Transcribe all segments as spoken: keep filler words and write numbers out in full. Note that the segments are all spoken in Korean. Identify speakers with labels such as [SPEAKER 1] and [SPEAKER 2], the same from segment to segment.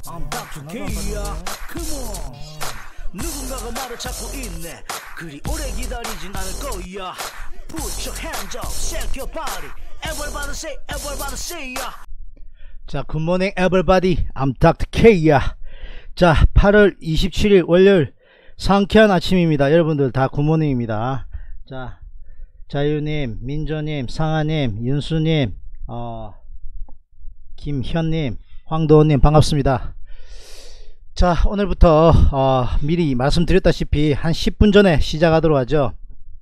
[SPEAKER 1] I'm 닥터 K야. Come on. 누군가가 나를 찾고 있네. 그리 오래 기다리진 않을 거야. Put your hands up, shake your body. Everybody say, everybody say ya. 자, 굿모닝 everybody. I'm 닥터 K야. 자, 팔월 이십칠일 월요일 상쾌한 아침입니다. 여러분들 다 굿모닝입니다. 자, 자유님, 민조님, 상아님, 윤수님, 어, 김현님, 황도원님 반갑습니다. 자, 오늘부터 어, 미리 말씀드렸다시피 한 십 분 전에 시작하도록 하죠.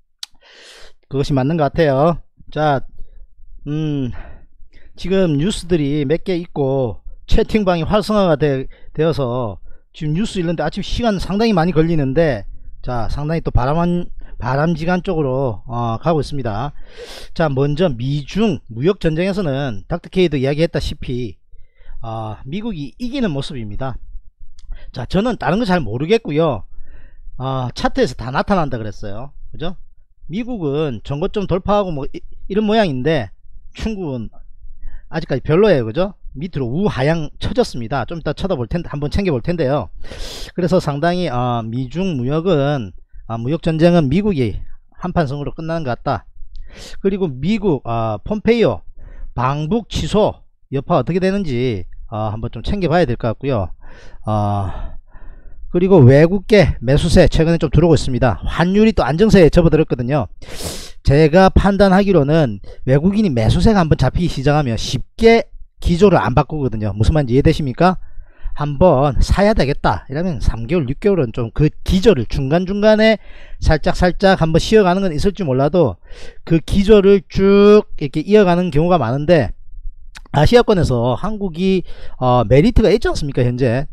[SPEAKER 1] 그것이 맞는 것 같아요. 자, 음, 지금 뉴스들이 몇 개 있고 채팅방이 활성화가 되, 되어서 지금 뉴스 읽는데 아침 시간 상당히 많이 걸리는데, 자, 상당히 또 바람, 바람직한 쪽으로 어, 가고 있습니다. 자, 먼저 미중 무역전쟁에서는 닥터 K도 이야기했다시피 어, 미국이 이기는 모습입니다. 자, 저는 다른 거 잘 모르겠고요. 어, 차트에서 다 나타난다 그랬어요. 그죠? 미국은 전고점 돌파하고 뭐 이, 이런 모양인데 중국은 아직까지 별로예요. 그죠? 밑으로 우하향 쳐졌습니다. 좀 이따 쳐다볼 텐데 한번 챙겨볼 텐데요. 그래서 상당히 어, 미중 무역은 어, 무역전쟁은 미국이 한판승으로 끝나는 것 같다. 그리고 미국 어, 폼페이오 방북 취소 여파 어떻게 되는지 어, 한번 좀 챙겨봐야 될 것 같고요. 어, 그리고 외국계 매수세 최근에 좀 들어오고 있습니다. 환율이 또 안정세에 접어들었거든요. 제가 판단하기로는 외국인이 매수세가 한번 잡히기 시작하면 쉽게 기조를 안 바꾸거든요. 무슨 말인지 이해되십니까? 한번 사야 되겠다 이러면 삼 개월 육 개월은 좀 그 기조를 중간중간에 살짝 살짝 한번 쉬어가는 건 있을지 몰라도 그 기조를 쭉 이렇게 이어가는 경우가 많은데, 아시아권에서 한국이 어, 메리트가 있지 않습니까? 현재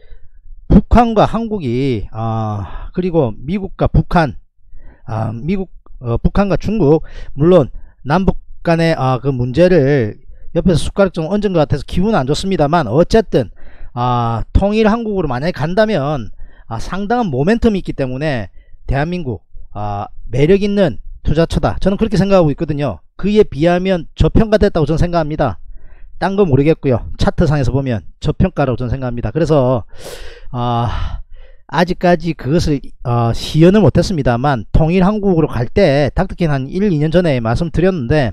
[SPEAKER 1] 북한과 한국이 어, 그리고 미국과 북한 어, 미국 어, 북한과 중국, 물론 남북 간의 어, 그 문제를 옆에서 숟가락 좀 얹은 것 같아서 기분은 안 좋습니다만, 어쨌든 어, 통일 한국으로 만약에 간다면 어, 상당한 모멘텀이 있기 때문에 대한민국 어, 매력있는 투자처다, 저는 그렇게 생각하고 있거든요. 그에 비하면 저평가됐다고 저는 생각합니다. 딴 거 모르겠고요. 차트상에서 보면 저평가라고 저는 생각합니다. 그래서 어, 아직까지 그것을 어, 시연을 못했습니다만, 통일 한국으로 갈 때 닥터케는 한 일, 이 년 전에 말씀드렸는데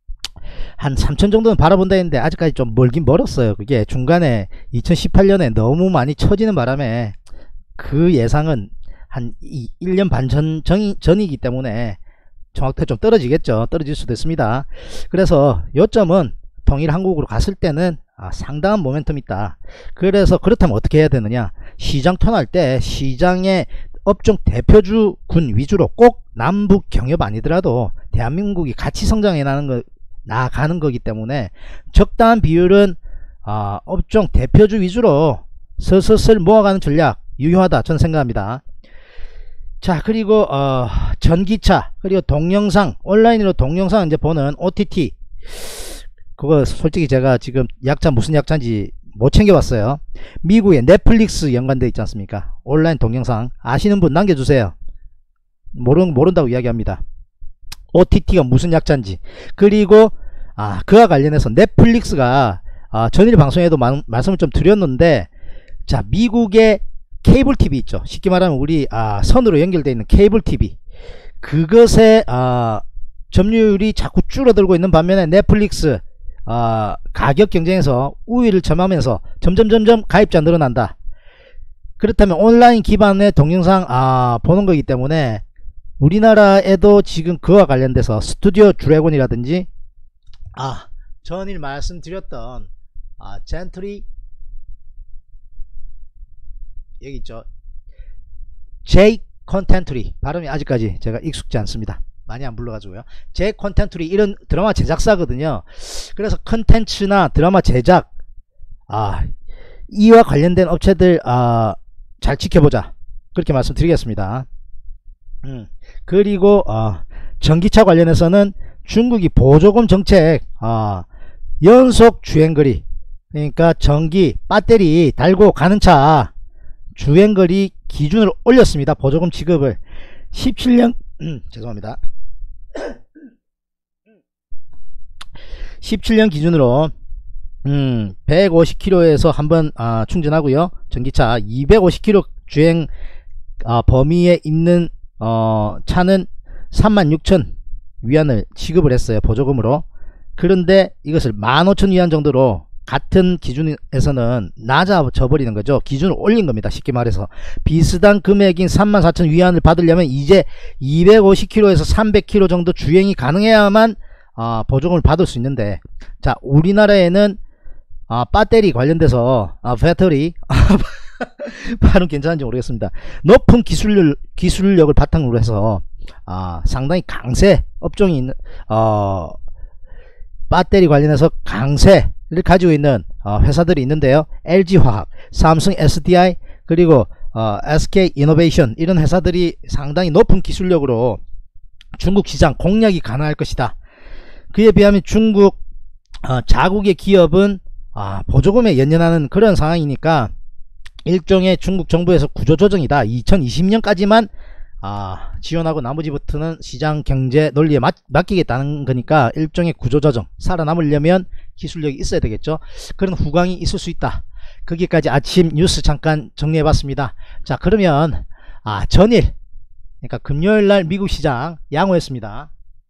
[SPEAKER 1] 한 삼천 정도는 바라본다 했는데 아직까지 좀 멀긴 멀었어요. 그게 중간에 이천십팔 년에 너무 많이 처지는 바람에 그 예상은 한 일 년 반 전, 전, 전이기 때문에 정확도가 좀 떨어지겠죠. 떨어질 수도 있습니다. 그래서 요점은 통일 한국으로 갔을 때는 아, 상당한 모멘텀이 있다. 그래서 그렇다면 어떻게 해야 되느냐, 시장 턴할 때 시장의 업종 대표주군 위주로 꼭 남북 경협 아니더라도 대한민국이 같이 성장해 나가는 거, 나가는 거기 때문에 적당한 비율은 어, 업종 대표주 위주로 슬슬슬 모아가는 전략 유효하다 저는 생각합니다. 자, 그리고 어, 전기차, 그리고 동영상, 온라인으로 동영상 이제 보는 오티티, 그거 솔직히 제가 지금 약자 무슨 약자인지 못 챙겨봤어요. 미국의 넷플릭스 연관되어 있지 않습니까? 온라인 동영상 아시는 분 남겨주세요. 모르, 모른다고 이야기합니다. 오티티가 무슨 약자인지. 그리고 아, 그와 관련해서 넷플릭스가 아, 전일 방송에도 마, 말씀을 좀 드렸는데, 자, 미국의 케이블 티비 있죠. 쉽게 말하면 우리 아, 선으로 연결되어 있는 케이블 티비, 그것의 아, 점유율이 자꾸 줄어들고 있는 반면에 넷플릭스 어, 가격 경쟁에서 우위를 점하면서 점점 점점 가입자 늘어난다. 그렇다면 온라인 기반의 동영상 아, 보는 거기 때문에 우리나라에도 지금 그와 관련돼서 스튜디오 드래곤이라든지 아, 전일 말씀드렸던 아, 젠트리 여기 있죠. J 컨텐트리, 발음이 아직까지 제가 익숙지 않습니다. 많이 안 불러가지고요. 제 콘텐츠리 이런 드라마 제작사거든요. 그래서 컨텐츠나 드라마 제작 아, 이와 관련된 업체들 아, 잘 지켜보자, 그렇게 말씀드리겠습니다. 음, 그리고 어, 전기차 관련해서는 중국이 보조금 정책 어, 연속 주행거리, 그러니까 전기 배터리 달고 가는 차 주행거리 기준을 올렸습니다. 보조금 지급을 십칠 년 음, 죄송합니다. 십칠 년 기준으로
[SPEAKER 2] 음, 백오십 킬로미터에서 한번 아, 충전하고요. 전기차 이백오십 킬로미터 주행 아, 범위에 있는 어, 차는 삼만 육천 위안을 지급을 했어요. 보조금으로. 그런데 이것을 만 오천 위안 정도로 같은 기준에서는 낮아져 버리는 거죠. 기준을 올린 겁니다. 쉽게 말해서 비슷한 금액인 삼만 사천 위안을 받으려면 이제 이백오십 킬로미터에서 삼백 킬로미터 정도 주행이 가능해야만 아, 보조금을 받을 수 있는데, 자, 우리나라에는 아, 배터리 관련돼서 아, 배터리 발음 괜찮은지 모르겠습니다. 높은 기술력, 기술력을 바탕으로 해서 아, 상당히 강세 업종이 있는 어, 배터리 관련해서 강세를 가지고 있는 어, 회사들이 있는데요. 엘지화학, 삼성 에스디아이, 그리고 어, 에스케이이노베이션, 이런 회사들이 상당히 높은 기술력으로 중국 시장 공략이 가능할 것이다. 그에 비하면 중국 어, 자국의 기업은 아, 보조금에 연연하는 그런 상황이니까 일종의 중국 정부에서 구조조정이다. 이천이십 년까지만 아, 지원하고 나머지부터는 시장 경제 논리에 맡, 맡기겠다는 거니까 일종의 구조조정, 살아남으려면 기술력이 있어야 되겠죠. 그런 후광이 있을 수 있다. 거기까지 아침 뉴스 잠깐 정리해봤습니다. 자, 그러면 아, 전일, 그러니까 금요일날 미국 시장 양호했습니다.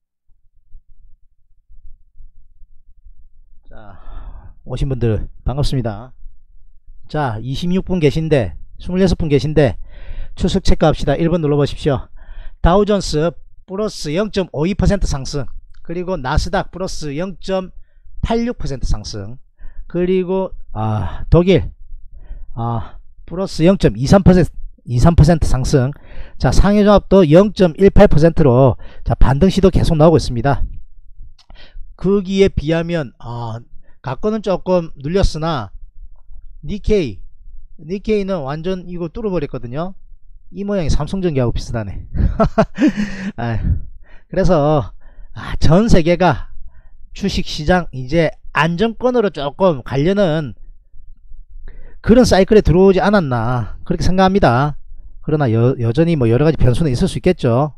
[SPEAKER 2] 자, 오신 분들 반갑습니다. 자, 이십육 분 계신데, 이십육 분 계신데 추석 체크합시다. 일 번 눌러보십시오. 다우존스 플러스 영 점 오이 퍼센트 상승, 그리고 나스닥 플러스 영 점 팔육 퍼센트 상승, 그리고 아, 독일 아, 플러스 영 점 이삼 퍼센트 이삼 퍼센트 상승. 자, 상해종합도 영 점 일팔 퍼센트로 자, 반등 시도 계속 나오고 있습니다. 거기에 비하면 아, 가건은 조금 눌렸으나 니케이 니케이는 완전 이거 뚫어버렸거든요. 이 모양이 삼성전기하고 비슷하네. 아, 그래서 아, 전 세계가 주식시장 이제 안정권으로 조금 가려는 그런 사이클에 들어오지 않았나 그렇게 생각합니다. 그러나 여, 여전히 뭐 여러가지 변수는 있을 수 있겠죠.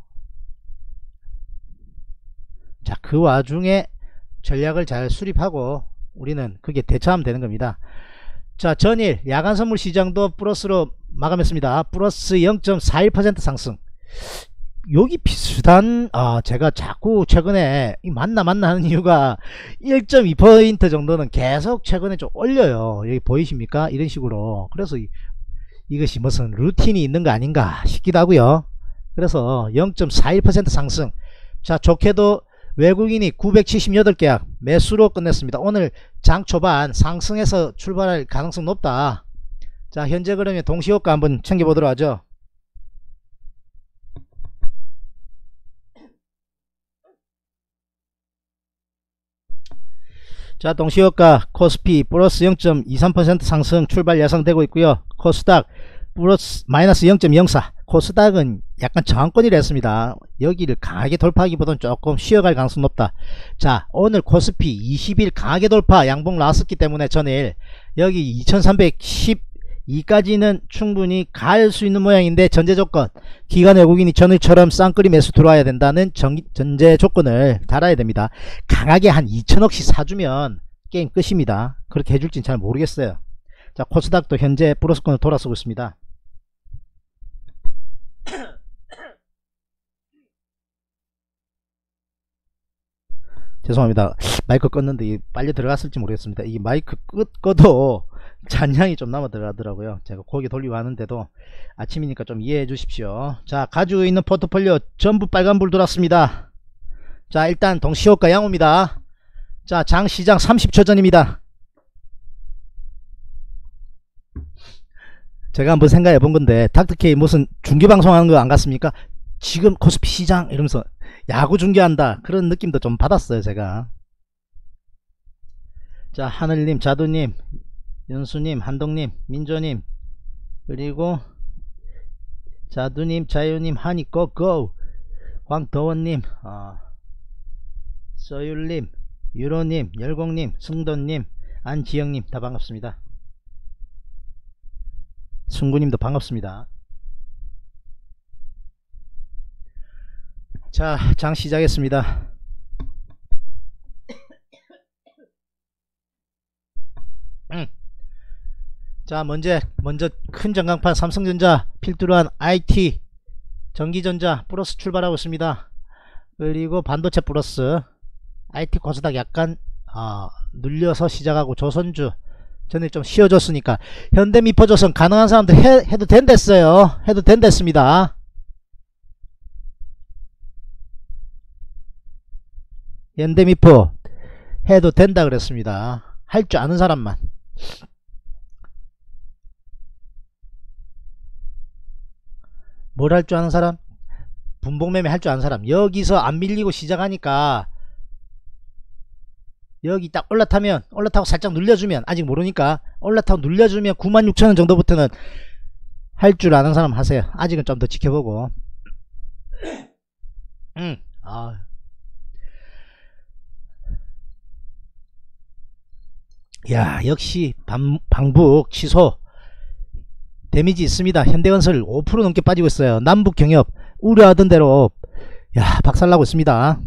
[SPEAKER 2] 자, 그 와중에 전략을 잘 수립하고 우리는 그게 대처하면 되는 겁니다. 자, 전일 야간 선물 시장도 플러스로 마감했습니다. 플러스 영 점 사일 퍼센트 상승. 여기 비슷한 아, 제가 자꾸 최근에 맞나 맞나 하는 이유가 일 점 이 포인트 정도는 계속 최근에 좀 올려요. 여기 보이십니까? 이런 식으로. 그래서 이, 이것이 무슨 루틴이 있는 거 아닌가 싶기도 하고요. 그래서 영 점 사일 퍼센트 상승. 자, 좋게도 외국인이 구백칠십팔 계약 매수로 끝냈습니다. 오늘 장 초반 상승해서 출발할 가능성 높다. 자, 현재 그러면 동시효과 한번 챙겨보도록 하죠. 자, 동시효과 코스피 플러스 영 점 이삼 퍼센트 상승 출발 예상되고 있고요. 코스닥 플러스 마이너스 영 점 영사. 코스닥은 약간 저항권이라 했습니다. 여기를 강하게 돌파하기보다는 조금 쉬어갈 가능성 높다. 자, 오늘 코스피 이십 일 강하게 돌파 양봉 나왔었기 때문에 전일 여기 이천삼백십이까지는 충분히 갈 수 있는 모양인데, 전제 조건 기관 외국인이 전일처럼 쌍끌이 매수 들어와야 된다는 전, 전제 조건을 달아야 됩니다. 강하게 한 이천억씩 사주면 게임 끝입니다. 그렇게 해줄진 잘 모르겠어요. 자, 코스닥도 현재 플러스권을 돌아서고 있습니다. 죄송합니다. 마이크 껐는데 빨리 들어갔을지 모르겠습니다. 이 마이크 끄, 꺼도 잔량이 좀 남아 들어가더라고요. 제가 고개 돌리고 하는데도 아침이니까 좀 이해해 주십시오. 자, 가지고 있는 포트폴리오 전부 빨간불 들어왔습니다. 자, 일단 동시효과 양호입니다. 자, 장시장 삼십 초 전입니다. 제가 한번 생각해 본 건데, 닥터케이 무슨 중계방송 하는 거 안 같습니까? 지금 코스피 시장 이러면서 야구 중계한다 그런 느낌도 좀 받았어요 제가. 자, 하늘님, 자두님, 연수님, 한동님, 민조님, 그리고 자두님, 자유님, 하니 고고, 황도원님, 어, 서율님, 유로님, 열공님, 승돈님, 안지영님 다 반갑습니다. 순구님도 반갑습니다. 자, 장 시작했습니다. 음. 자, 먼저 먼저 큰 전광판 삼성전자 필두로한 아이티 전기전자 플러스 출발하고 있습니다. 그리고 반도체 플러스 아이티 코스닥 약간 어, 눌려서 시작하고 조선주 전에 좀 쉬어졌으니까 현대미포조선 가능한 사람들 해, 해도 된댔어요. 해도 된댔습니다. 현대미포 해도 된다 그랬습니다. 할 줄 아는 사람만. 뭘 할 줄 아는 사람? 분봉매매 할 줄 아는 사람. 여기서 안 밀리고 시작하니까 여기 딱 올라타면, 올라타고 살짝 눌려주면, 아직 모르니까 올라타고 눌려주면 구만 육천 원 정도부터는 할 줄 아는 사람 하세요. 아직은 좀 더 지켜보고. 음, 아. 야, 역시 방, 방북 취소 데미지 있습니다. 현대건설 오 퍼센트 넘게 빠지고 있어요. 남북 경협 우려하던 대로 야 박살나고 있습니다.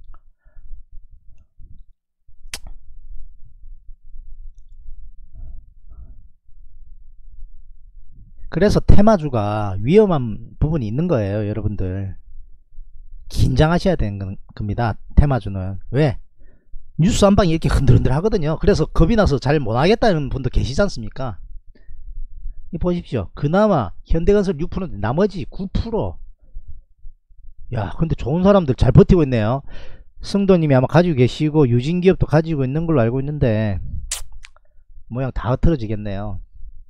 [SPEAKER 2] 그래서 테마주가 위험한 부분이 있는 거예요. 여러분들 긴장하셔야 되는 겁니다. 테마주는 왜? 뉴스 한방이 이렇게 흔들흔들 하거든요. 그래서 겁이 나서 잘 못하겠다는 분도 계시지 않습니까? 이 보십시오. 그나마 현대건설 육 퍼센트 나머지 구 퍼센트. 야 근데 좋은 사람들 잘 버티고 있네요. 승도님이 아마 가지고 계시고 유진기업도 가지고 있는 걸로 알고 있는데 모양 다 흐트러지겠네요.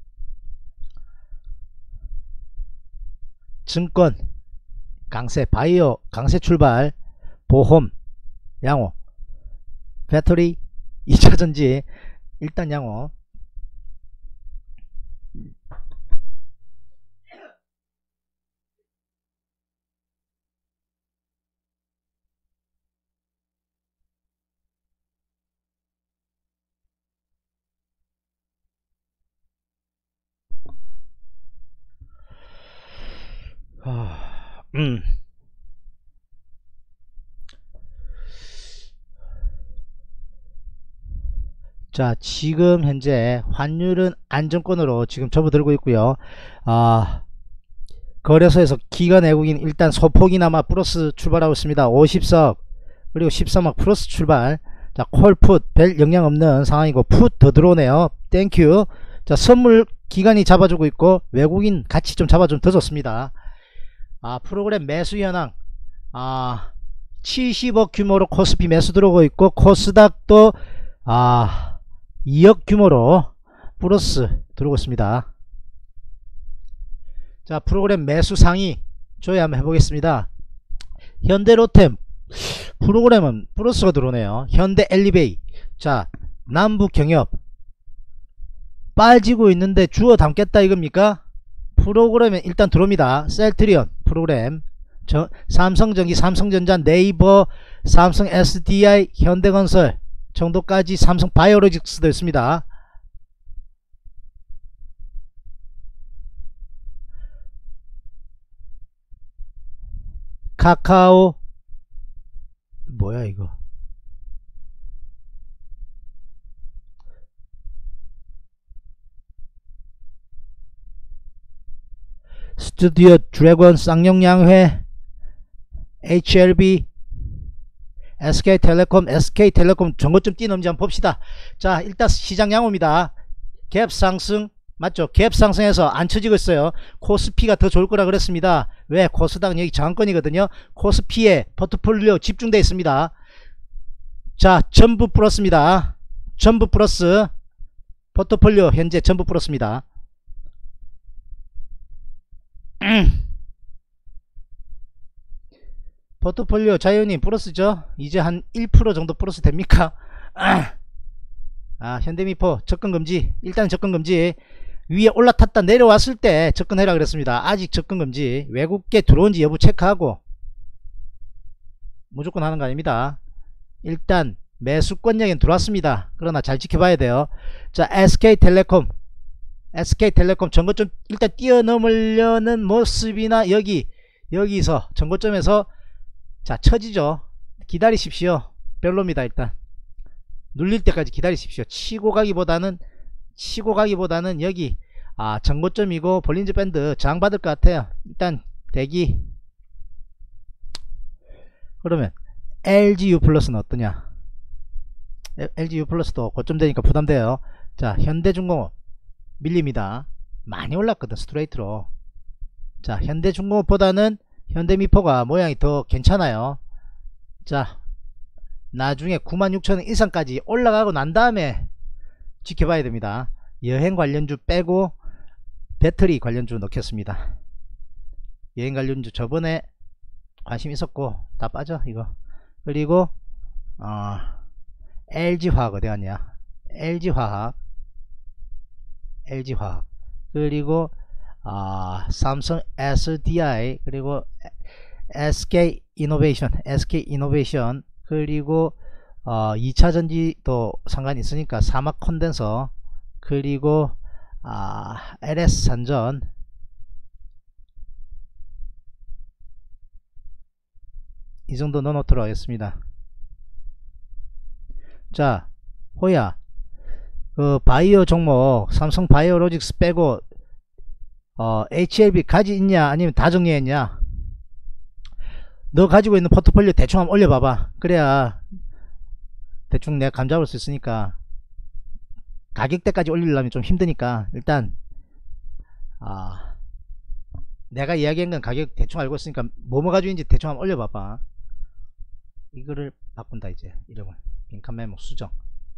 [SPEAKER 2] 증권 강세, 바이오 강세 출발, 보험 양호, 배터리 이차전지 일단 양호. 아, 음. 자, 지금 현재 환율은 안정권으로 지금 접어들고 있고요. 아, 거래소에서 기관 외국인 일단 소폭이나마 플러스 출발하고 있습니다. 오십사억 그리고 십삼억 플러스 출발. 자, 콜풋 별 영향 없는 상황이고 풋 더 들어오네요. 땡큐. 자, 선물 기관이 잡아주고 있고 외국인 같이 좀 잡아주면 더 좋습니다. 아, 프로그램 매수 현황 아, 칠십억 규모로 코스피 매수 들어오고 있고 코스닥도 아, 이억 규모로 플러스 들어오고 있습니다. 자, 프로그램 매수 상위 조회 한번 해보겠습니다. 현대로템 프로그램은 플러스가 들어오네요. 현대엘리베이. 자, 남북경협 빠지고 있는데 주워 담겠다 이겁니까? 프로그램에 일단 들어옵니다. 셀트리온 프로그램, 저, 삼성전기, 삼성전자, 네이버, 삼성 에스디아이, 현대건설 정도까지 삼성 바이오로직스도 있습니다. 카카오 뭐야 이거, 스튜디오 드래곤, 쌍용양회, 에이치엘비, 에스케이텔레콤, 에스케이텔레콤 정거 좀 뛰는지 한번 봅시다. 자, 일단 시장 양호입니다. 갭 상승 맞죠? 갭 상승해서 안 쳐지고 있어요. 코스피가 더 좋을 거라 그랬습니다. 왜? 코스닥은 여기 저항권이거든요. 코스피에 포트폴리오 집중되어 있습니다. 자, 전부 플러스입니다. 전부 플러스. 포트폴리오 현재 전부 플러스입니다. 음. 포트폴리오 자유님 플러스죠. 이제 한 일 퍼센트 정도 플러스 됩니까? 아, 현대미포 접근금지. 일단 접근금지. 위에 올라탔다 내려왔을 때 접근해라 그랬습니다. 아직 접근금지. 외국계 들어온지 여부 체크하고 무조건 하는 거 아닙니다. 일단 매수권역엔 들어왔습니다. 그러나 잘 지켜봐야 돼요. 자, 에스케이텔레콤 에스케이텔레콤 전고 좀 일단 뛰어넘으려는 모습이나 여기 여기서 전고점에서 자 처지죠. 기다리십시오. 별로입니다. 일단 눌릴 때까지 기다리십시오. 치고 가기보다는 치고 가기보다는 여기 아 정고점이고 볼린저 밴드 저항받을 것 같아요. 일단 대기. 그러면 엘지유 플러스는 어떠냐? 엘지유 플러스도 고점 되니까 부담돼요. 자, 현대중공업 밀립니다. 많이 올랐거든 스트레이트로. 자, 현대중공업보다는 현대미포가 모양이 더 괜찮아요. 자, 나중에 구만 육천 원 이상까지 올라가고 난 다음에 지켜봐야 됩니다. 여행 관련주 빼고 배터리 관련주 넣겠습니다. 여행 관련주 저번에 관심 있었고 다 빠져 이거. 그리고 어, 엘지화학 어디 갔냐? 엘지화학 엘지화학 그리고 아, 삼성 에스디아이 그리고 에스케이이노베이션 에스케이이노베이션 그리고 어, 이차전지도 상관이 있으니까 사막 콘덴서 그리고 아, 엘에스산전 이 정도 넣어놓도록 하겠습니다. 자, 호야 그 바이오 종목 삼성 바이오로직스 빼고 어, 에이치엘비 가지 있냐 아니면 다 정리했냐? 너 가지고 있는 포트폴리오 대충 한번 올려봐봐. 그래야 대충 내가 감 잡을 수 있으니까. 가격대까지 올리려면 좀 힘드니까 일단 아, 내가 이야기한 건 가격 대충 알고 있으니까 뭐뭐 가지고 있는지 대충 한번 올려봐봐. 이거를 바꾼다 이제 이름을 빈칸 메모 수정.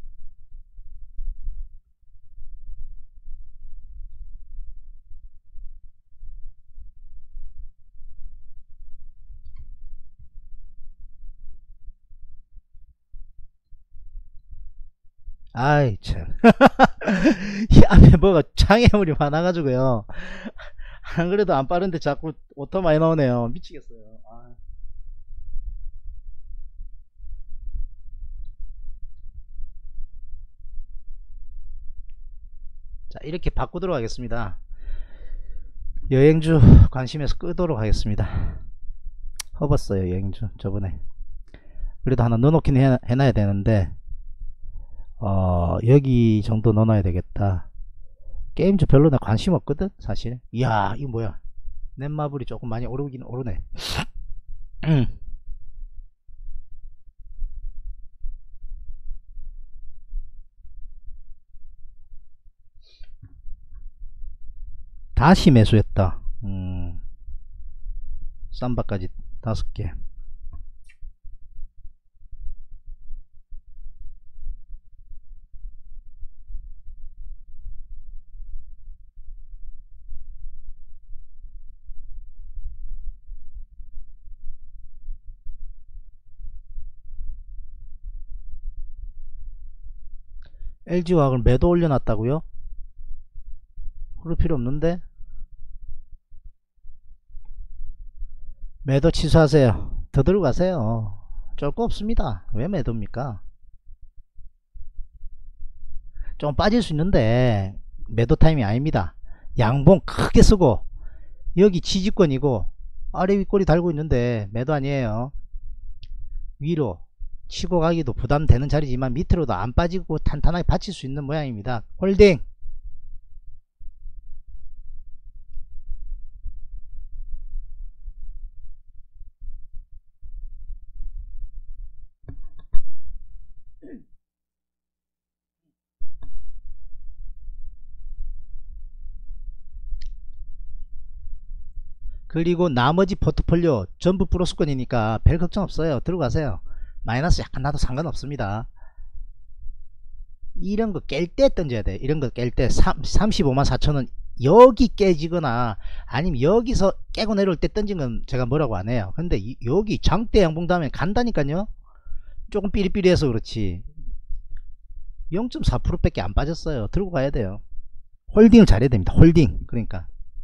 [SPEAKER 2] 아이 참 이 앞에 뭐가 장애물이 많아가지고요 안 그래도 안 빠른데 자꾸 오토 많이 나오네요. 미치겠어요. 아. 자, 이렇게 바꾸도록 하겠습니다. 여행주 관심에서 끄도록 하겠습니다. 허봤어요 여행주 저번에. 그래도 하나 넣어놓긴 해, 해놔야 되는데 어, 여기 정도 넣어놔야 되겠다. 게임주 별로 나 관심 없거든 사실. 이야 이거 뭐야, 넷마블이 조금 많이 오르긴 오르네. 다시 매수했다. 음, 쌈바까지 다섯개. 엘지화학을 매도 올려놨다고요? 그럴 필요 없는데. 매도 취소하세요. 더 들어가세요. 쩔 거 없습니다. 왜 매도입니까? 좀 빠질 수 있는데 매도 타임이 아닙니다. 양봉 크게 쓰고 여기 지지권이고 아래 윗꼬리 달고 있는데 매도 아니에요. 위로 치고 가기도 부담되는 자리지만 밑으로도 안 빠지고 탄탄하게 받칠 수 있는 모양입니다. 홀딩. 그리고 나머지 포트폴리오 전부 플러스권이니까 별 걱정 없어요. 들어가세요. 마이너스 약간 나도 상관없습니다. 이런 거 깰 때 던져야 돼. 이런 거 깰 때 삼십오만 사천원 여기 깨지거나 아니면 여기서 깨고 내려올 때 던진 건 제가 뭐라고 안 해요. 근데 이, 여기 장대 양봉 다음에 간다니까요. 조금 삐리삐리해서 그렇지 영 점 사 퍼센트 밖에 안 빠졌어요. 들고 가야 돼요. 홀딩을 잘해야 됩니다. 홀딩. 그러니까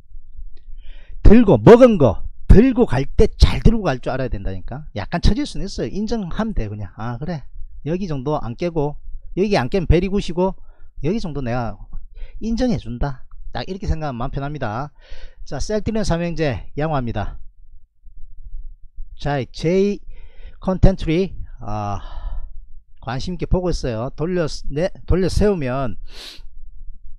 [SPEAKER 2] 들고 먹은 거 들고 갈 때 잘 들고 갈 줄 알아야 된다니까. 약간 처질 수는 있어요. 인정하면 돼. 그냥 아 그래 여기 정도 안 깨고 여기 안 깨면 베리굿이고 여기 정도 내가 인정해 준다. 딱 이렇게 생각하면 마음 편합니다. 자, 셀트리온 삼형제 양호합니다. 자, J 컨텐트리 아, 관심있게 보고 있어요. 돌려, 네, 돌려 세우면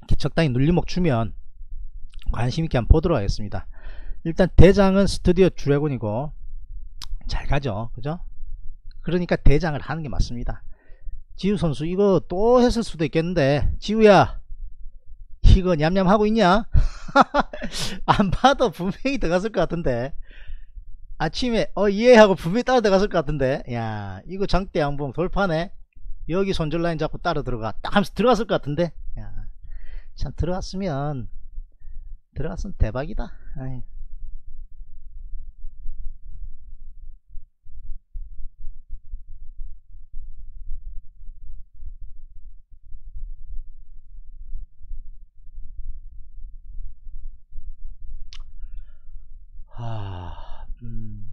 [SPEAKER 2] 적당히 눌림목 주면 관심있게 한번 보도록 하겠습니다. 일단 대장은 스튜디오 드래곤이고 잘 가죠, 그죠? 그러니까 대장을 하는 게 맞습니다. 지우 선수 이거 또 했을 수도 있겠는데, 지우야 이거 냠냠 하고 있냐? 안 봐도 분명히 들어갔을 것 같은데, 아침에 어 이해하고 분명히 따라 들어갔을 것 같은데, 야 이거 장대 양봉 돌파네. 여기 손절 라인 잡고 따라 들어가 딱 하면서 들어갔을 것 같은데, 야 참 들어갔으면 들어갔으면 대박이다. 아이. 하... 음...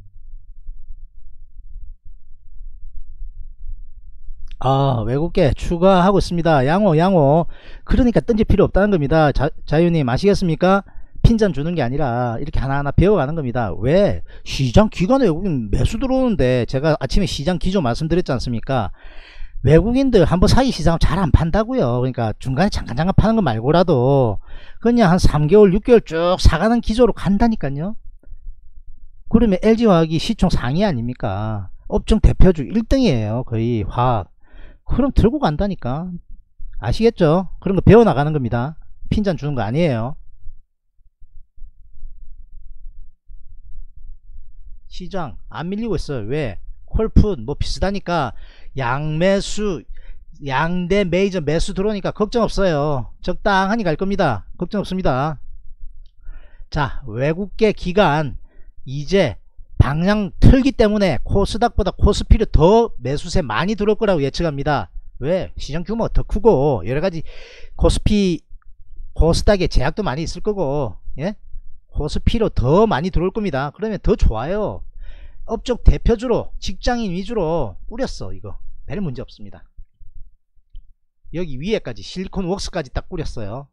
[SPEAKER 2] 아, 외국계 추가하고 있습니다. 양호 양호. 그러니까 던질 필요 없다는 겁니다. 자, 자유님 아시겠습니까? 핀잔 주는 게 아니라 이렇게 하나하나 배워가는 겁니다. 왜? 시장 기관에 외국인 매수 들어오는데, 제가 아침에 시장 기조 말씀드렸지 않습니까? 외국인들 한번 사이 시장을 잘 안 판다고요. 그러니까 중간에 잠깐 잠깐 파는 거 말고라도 그냥 한 삼 개월 육 개월 쭉 사가는 기조로 간다니까요. 그러면 엘지화학이 시총 상위 아닙니까? 업종 대표주 일 등이에요 거의 화학. 그럼 들고 간다니까. 아시겠죠? 그런 거 배워나가는 겁니다. 핀잔 주는 거 아니에요. 시장 안 밀리고 있어요. 왜? 콜풋 뭐 비슷하니까 양매수, 양대 메이저 매수 들어오니까 걱정 없어요. 적당하니 갈 겁니다. 걱정 없습니다. 자, 외국계 기관 이제 방향 틀기 때문에 코스닥보다 코스피를 더 매수세 많이 들어올 거라고 예측합니다. 왜? 시장 규모가 더 크고 여러가지 코스피 코스닥에 제약도 많이 있을 거고, 예? 코스피로 더 많이 들어올 겁니다. 그러면 더 좋아요. 업종 대표주로 직장인 위주로 꾸렸어. 이거 별 문제 없습니다. 여기 위에까지 실리콘웍스까지 딱 꾸렸어요.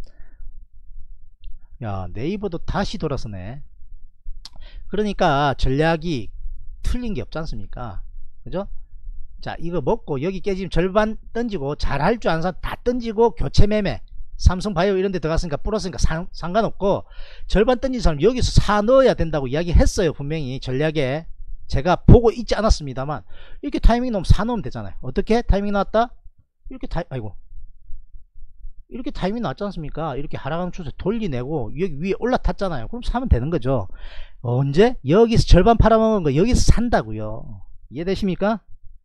[SPEAKER 2] 야, 네이버도 다시 돌아서네. 그러니까 전략이 틀린 게 없지 않습니까? 그죠? 자, 이거 먹고 여기 깨지면 절반 던지고, 잘할 줄 아는 사람 다 던지고 교체 매매, 삼성바이오 이런 데 들어갔으니까 플러스니까 상, 상관없고, 절반 던진 사람 여기서 사 넣어야 된다고 이야기했어요. 분명히 전략에 제가 보고 있지 않았습니다만, 이렇게 타이밍 나오면 사 넣으면 되잖아요. 어떻게 타이밍 나왔다? 이렇게 타이 아이고 이렇게 타이밍 나왔지 않습니까? 이렇게 하락하는 추세 돌리내고 여기 위에 올라탔잖아요. 그럼 사면 되는 거죠. 언제? 여기서 절반 팔아먹은 거 여기서 산다고요. 이해되십니까?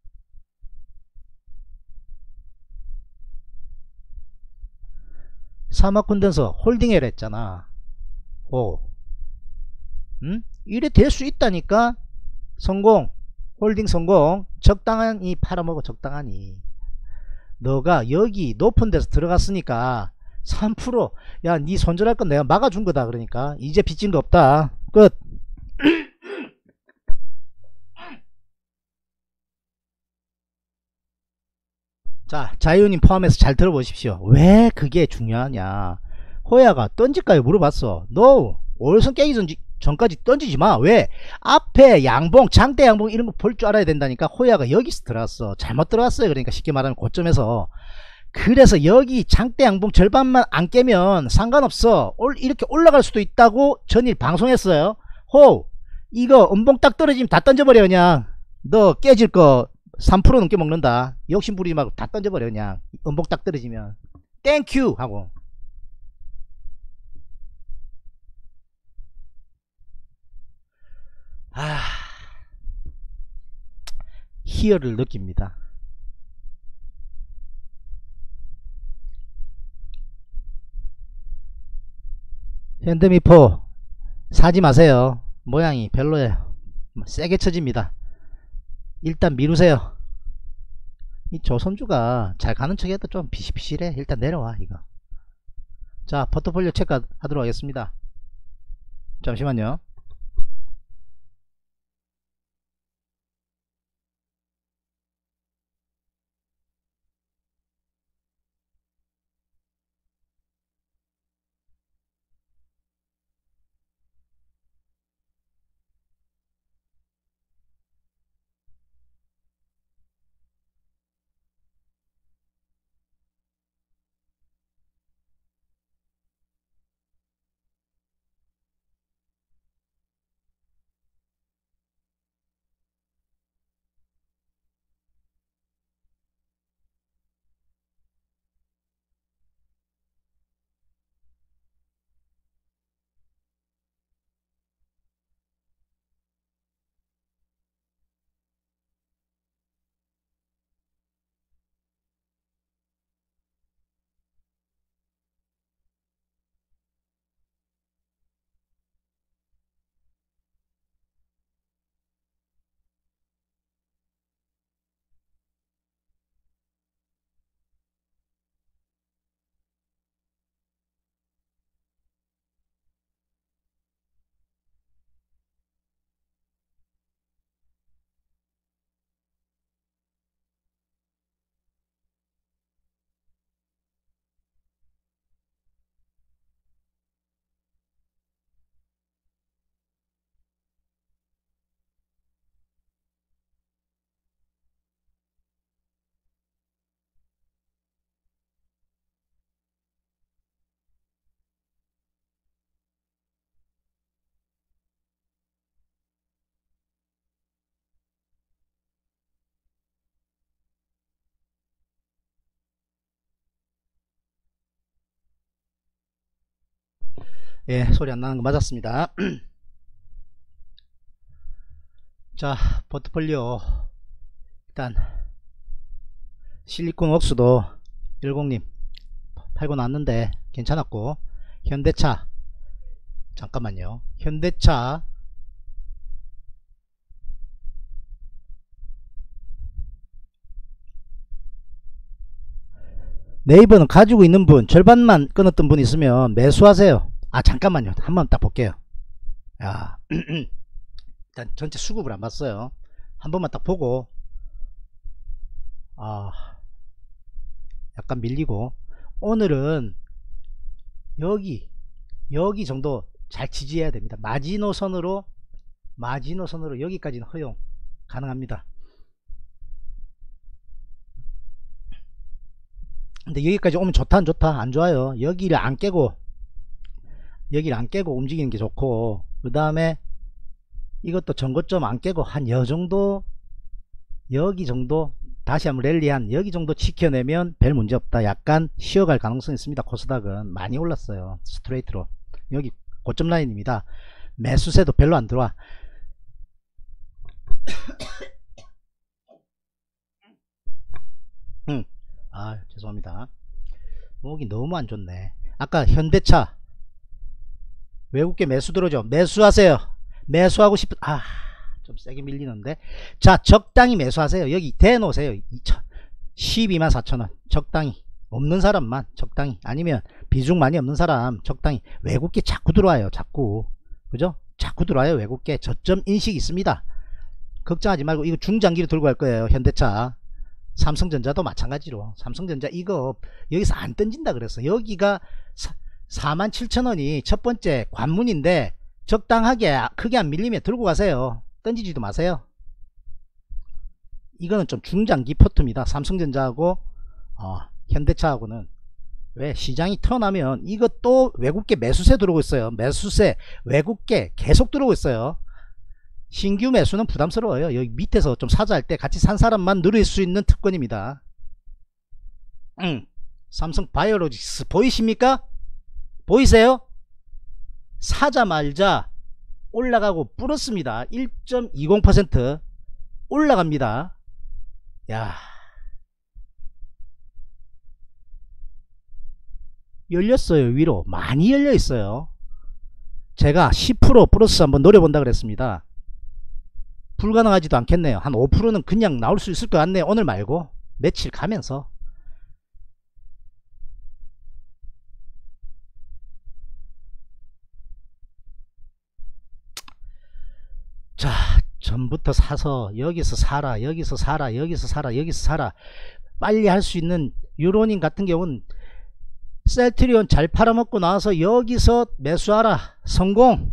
[SPEAKER 2] 사막콘덴서 홀딩을 했잖아. 오, 음? 이래 될 수 있다니까. 성공, 홀딩 성공. 적당하니 팔아먹어. 적당하니. 너가 여기 높은 데서 들어갔으니까 삼 퍼센트, 야, 니 손절할 건 내가 막아준 거다. 그러니까 이제 빚진 거 없다. 끝. 자, 자유님 포함해서 잘 들어보십시오. 왜 그게 중요하냐. 호야가 던질까요? 물어봤어. 너 월선 깨기 전, 전까지 던지지 마. 왜? 앞에 양봉, 장대 양봉 이런 거 볼 줄 알아야 된다니까. 호야가 여기서 들어갔어. 잘못 들어갔어요. 그러니까 쉽게 말하면 고점에서. 그래서 여기 장대 양봉 절반만 안 깨면 상관없어. 올, 이렇게 올라갈 수도 있다고 전일 방송했어요. 호, 이거 음봉 딱 떨어지면 다 던져버려. 그냥 너 깨질 거 삼 퍼센트 넘게 먹는다. 욕심 부리지 말고 다 던져버려. 그냥 음봉 딱 떨어지면 땡큐 하고. 아, 희열을 느낍니다. 현대미포 사지 마세요. 모양이 별로예요. 세게 쳐집니다. 일단 미루세요. 이 조선주가 잘 가는 척해도 좀 비실비실해. 일단 내려와 이거. 자, 포트폴리오 체크 하도록 하겠습니다. 잠시만요. 예, 소리 안 나는 거 맞았습니다. 자, 포트폴리오 일단 실리콘 웍스도 일공님 팔고 났는데 괜찮았고, 현대차 잠깐만요. 현대차 네이버는 가지고 있는 분 절반만 끊었던 분 있으면 매수하세요. 아 잠깐만요, 한번 딱 볼게요. 야 일단 전체 수급을 안 봤어요. 한 번만 딱 보고, 아 약간 밀리고, 오늘은 여기 여기 정도 잘 지지해야 됩니다. 마지노선으로 마지노선으로 여기까지는 허용 가능합니다. 근데 여기까지 오면 좋다 안 좋다? 안 좋아요. 여기를 안 깨고 여기를 안 깨고 움직이는 게 좋고, 그 다음에 이것도 전고점 안 깨고 한 여정도 여기 정도 다시 한번 랠리한 여기 정도 지켜내면 별 문제 없다. 약간 쉬어갈 가능성이 있습니다. 코스닥은 많이 올랐어요. 스트레이트로 여기 고점 라인입니다. 매수세도 별로 안 들어와. 음. 아 죄송합니다. 목이 너무 안 좋네. 아까 현대차 외국계 매수 들어오죠. 매수하세요. 매수하고 싶은, 아 좀 세게 밀리는데. 자 적당히 매수하세요. 여기 대놓으세요. 십이만 사천원 적당히, 없는 사람만 적당히, 아니면 비중 많이 없는 사람 적당히. 외국계 자꾸 들어와요. 자꾸, 그죠? 자꾸 들어와요. 외국계 저점 인식이 있습니다. 걱정하지 말고, 이거 중장기로 들고 갈 거예요. 현대차, 삼성전자도 마찬가지로. 삼성전자 이거 여기서 안 던진다 그랬어. 여기가 사만 칠천원이 첫 번째 관문인데 적당하게 크게 안 밀리면 들고 가세요. 던지지도 마세요. 이거는 좀 중장기 포트입니다. 삼성전자하고 어, 현대차하고는. 왜? 시장이 턴하면 이것도 외국계 매수세 들어오고 있어요. 매수세 외국계 계속 들어오고 있어요. 신규 매수는 부담스러워요. 여기 밑에서 좀 사자 할 때 같이 산 사람만 누릴 수 있는 특권입니다. 음, 삼성 바이오로직스 보이십니까? 보이세요? 사자 말자 올라가고 불었습니다. 일 점 이공 퍼센트 올라갑니다. 야, 열렸어요. 위로 많이 열려 있어요. 제가 십 퍼센트 플러스 한번 노려본다 그랬습니다. 불가능하지도 않겠네요. 한 오 퍼센트는 그냥 나올 수 있을 것 같네요. 오늘 말고 며칠 가면서. 자, 전부터 사서 여기서 사라, 여기서 사라, 여기서 사라, 여기서 사라, 빨리 할 수 있는 유로닌 같은 경우는 셀트리온 잘 팔아먹고 나와서 여기서 매수하라. 성공.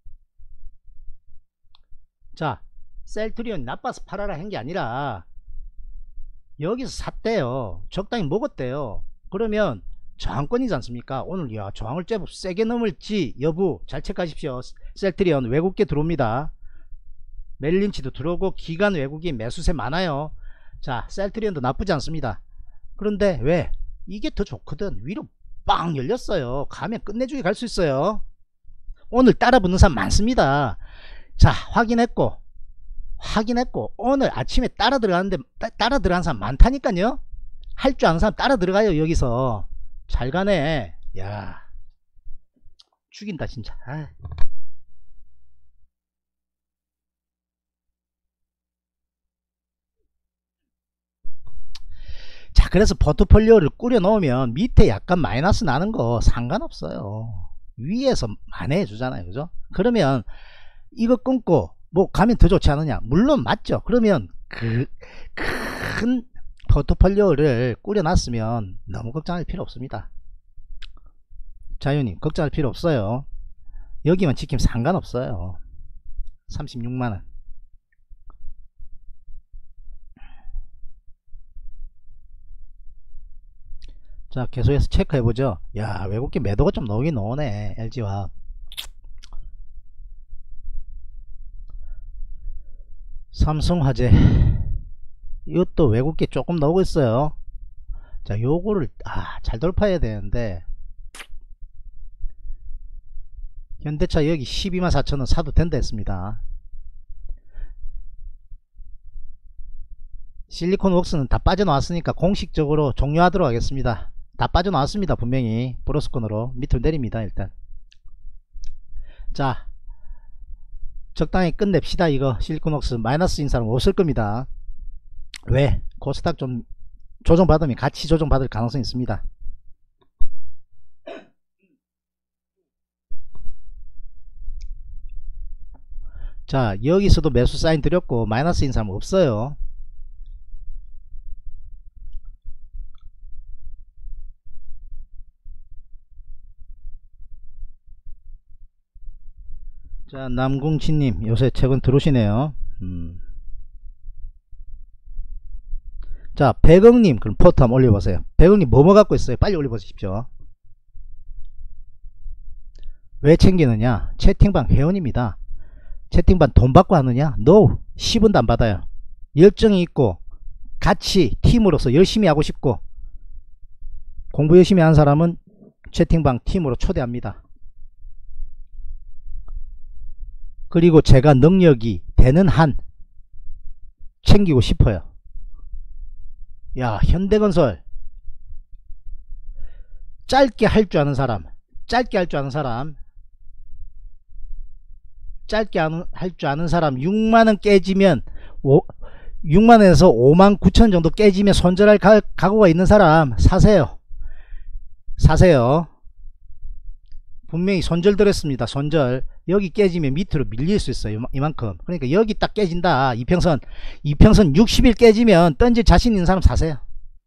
[SPEAKER 2] 자, 셀트리온 나빠서 팔아라 한 게 아니라 여기서 샀대요. 적당히 먹었대요. 그러면 저항권이지 않습니까? 오늘 야 저항을 제법 세게 넘을지 여부 잘 체크하십시오. 셀트리온 외국계 들어옵니다. 멜린치도 들어오고 기관 외국인 매수세 많아요. 자, 셀트리온도 나쁘지 않습니다. 그런데 왜? 이게 더 좋거든. 위로 빵 열렸어요. 가면 끝내주기 갈 수 있어요. 오늘 따라 붙는 사람 많습니다. 자, 확인했고 확인했고 오늘 아침에 따라 들어가는데 따, 따라 들어간 사람 많다니까요. 할 줄 아는 사람 따라 들어가요. 여기서 잘 가네. 야, 죽인다 진짜. 아. 자, 그래서 포트폴리오를 꾸려 놓으면 밑에 약간 마이너스 나는 거 상관없어요. 위에서 만회해 주잖아요. 그죠? 그러면 이거 끊고 뭐 가면 더 좋지 않느냐? 물론 맞죠. 그러면 그 큰 포트폴리오를 꾸려 놨으면 너무 걱정할 필요 없습니다. 자유님 걱정할 필요 없어요. 여기만 지키면 상관없어요. 삼십육만원. 자, 계속해서 체크해보죠. 야, 외국계 매도가 좀 나오긴 나오네. 엘지와 삼성화재 이것도 외국계 조금 나오고 있어요. 자, 요거를 아, 잘 돌파해야 되는데 현대차 여기 십이만 사천원 사도 된다 했습니다. 실리콘웍스는 다 빠져나왔으니까 공식적으로 종료하도록 하겠습니다. 다 빠져나왔습니다. 분명히 브로스콘으로 밑으로 내립니다. 일단 자 적당히 끝냅시다. 이거 실리콘웍스 마이너스인 사람 없을 겁니다. 왜? 코스닥 좀 조정받으면 같이 조정받을 가능성이 있습니다. 자 여기서도 매수 사인 드렸고 마이너스인 사람 없어요. 자 남궁치님 요새 최근 들어오시네요. 음. 자 백억님 그럼 포트 한번 올려보세요. 백억님 뭐뭐 갖고 있어요? 빨리 올려보십시오. 왜 챙기느냐? 채팅방 회원입니다. 채팅방 돈 받고 하느냐? No! 십 원도 안 받아요. 열정이 있고 같이 팀으로서 열심히 하고 싶고 공부 열심히 하는 사람은 채팅방 팀으로 초대합니다. 그리고 제가 능력이 되는 한 챙기고 싶어요. 야 현대건설 짧게 할 줄 아는 사람 짧게 할 줄 아는 사람 짧게 할 줄 아는 사람 육만원 깨지면 육만원에서 오만 구천 정도 깨지면 손절할 가, 각오가 있는 사람 사세요. 사세요. 분명히 손절 들었습니다. 손절. 여기 깨지면 밑으로 밀릴 수 있어요. 이만큼. 그러니까 여기 딱 깨진다. 이평선 이평선 육십 일 깨지면 던질 자신 있는 사람 사세요.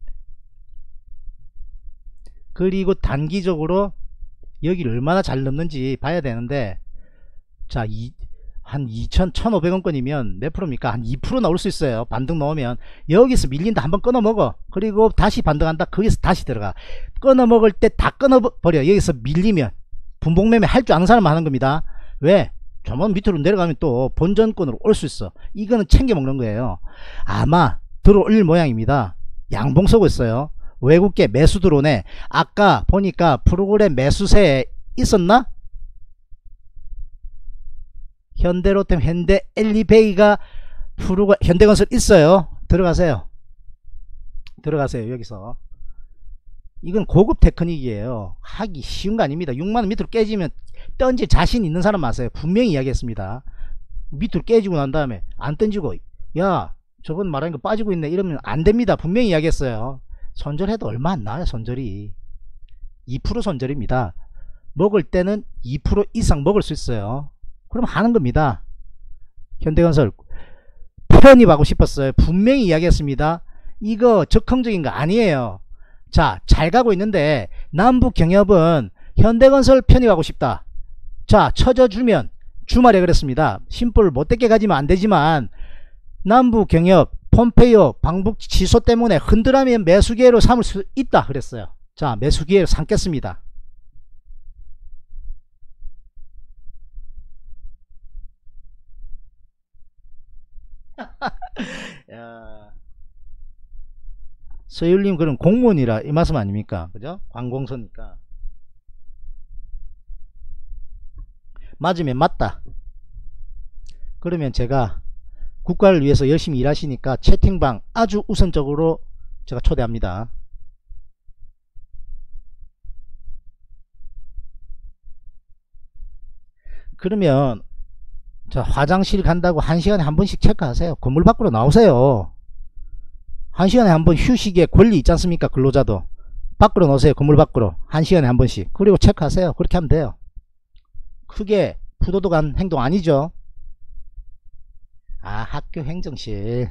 [SPEAKER 2] 그리고 단기적으로 여기를 얼마나 잘 넘는지 봐야 되는데 자 이, 한 이천 천오백 원권이면 몇 프로입니까? 한 이 퍼센트 나올 수 있어요. 반등 넣으면 여기서 밀린다 한번 끊어 먹어. 그리고 다시 반등한다. 거기서 다시 들어가. 끊어 먹을 때 다 끊어 버려. 여기서 밀리면 분봉매매 할 줄 아는 사람만 하는 겁니다. 왜? 저만 밑으로 내려가면 또 본전권으로 올 수 있어. 이거는 챙겨 먹는 거예요. 아마 들어올릴 모양입니다. 양봉 서고 있어요. 외국계 매수 들어오네. 아까 보니까 프로그램 매수세에 있었나? 현대로템, 현대 엘리베이가 프로가 현대건설 있어요. 들어가세요. 들어가세요. 여기서 이건 고급 테크닉이에요. 하기 쉬운 거 아닙니다. 육만원 밑으로 깨지면 던질 자신 있는 사람 마세요. 분명히 이야기했습니다. 밑으로 깨지고 난 다음에 안 던지고 야 저번 말한 거 빠지고 있네 이러면 안 됩니다. 분명히 이야기했어요. 손절해도 얼마 안 나와요. 손절이 이 퍼센트 손절입니다. 먹을 때는 이 퍼센트 이상 먹을 수 있어요. 그럼 하는 겁니다. 현대건설 편입하고 싶었어요. 분명히 이야기했습니다. 이거 적극적인 거 아니에요. 자, 잘 가고 있는데 남북경협은 현대건설 편입하고 싶다. 자, 쳐져주면 주말에 그랬습니다. 심볼 못되게 가지면 안되지만 남북경협 폼페이오 방북 취소 때문에 흔들하면 매수기회로 삼을 수 있다 그랬어요. 자, 매수기회로 삼겠습니다. 야. 서율님 그럼 공무원이라 이 말씀 아닙니까? 그죠? 관공서니까 맞으면 맞다. 그러면 제가 국가를 위해서 열심히 일하시니까 채팅방 아주 우선적으로 제가 초대합니다. 그러면 자 화장실 간다고 한 시간에 한 번씩 체크하세요. 건물 밖으로 나오세요. 한 시간에 한 번 휴식의 권리 있지 않습니까? 근로자도 밖으로 나오세요. 건물 밖으로 한 시간에 한 번씩. 그리고 체크하세요. 그렇게 하면 돼요. 크게 부도덕한 행동 아니죠. 아 학교 행정실.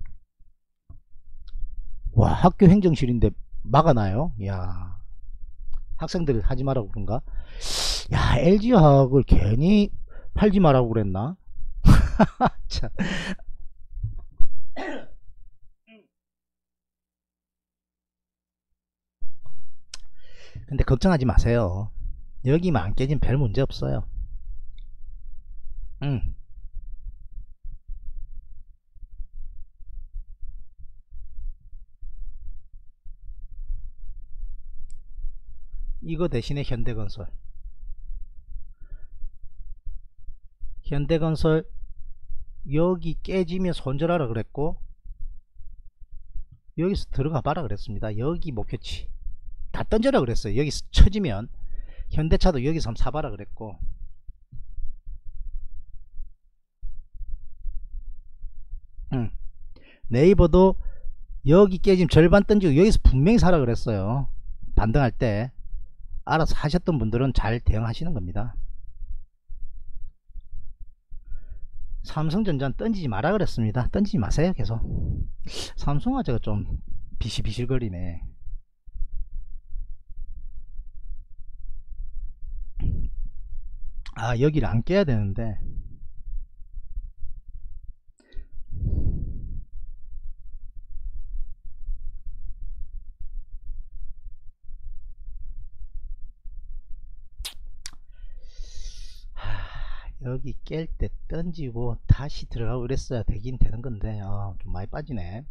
[SPEAKER 2] 와 학교 행정실인데 막아놔요. 야 학생들 하지 말라고 그런가? 야 엘지화학을 괜히 팔지 말라고 그랬나? 참. 근데 걱정하지 마세요. 여기만 안 깨지면 별 문제 없어요. 응. 이거 대신에 현대건설 현대건설 여기 깨지면 손절하라 그랬고, 여기서 들어가 봐라 그랬습니다. 여기 목표치 다 던져라 그랬어요. 여기서 쳐지면. 현대차도 여기서 한번 사봐라 그랬고, 음. 네이버도 여기 깨지면 절반 던지고 여기서 분명히 사라 그랬어요. 반등할 때. 알아서 하셨던 분들은 잘 대응하시는 겁니다. 삼성전자는 던지지 마라 그랬습니다. 던지지 마세요. 계속. 삼성화재가 좀 비실비실거리네. 아, 여기를 안 깨야 되는데. 여기 깰 때 던지고 다시 들어가고 그랬어야 되긴 되는 건데, 아, 좀 많이 빠지네.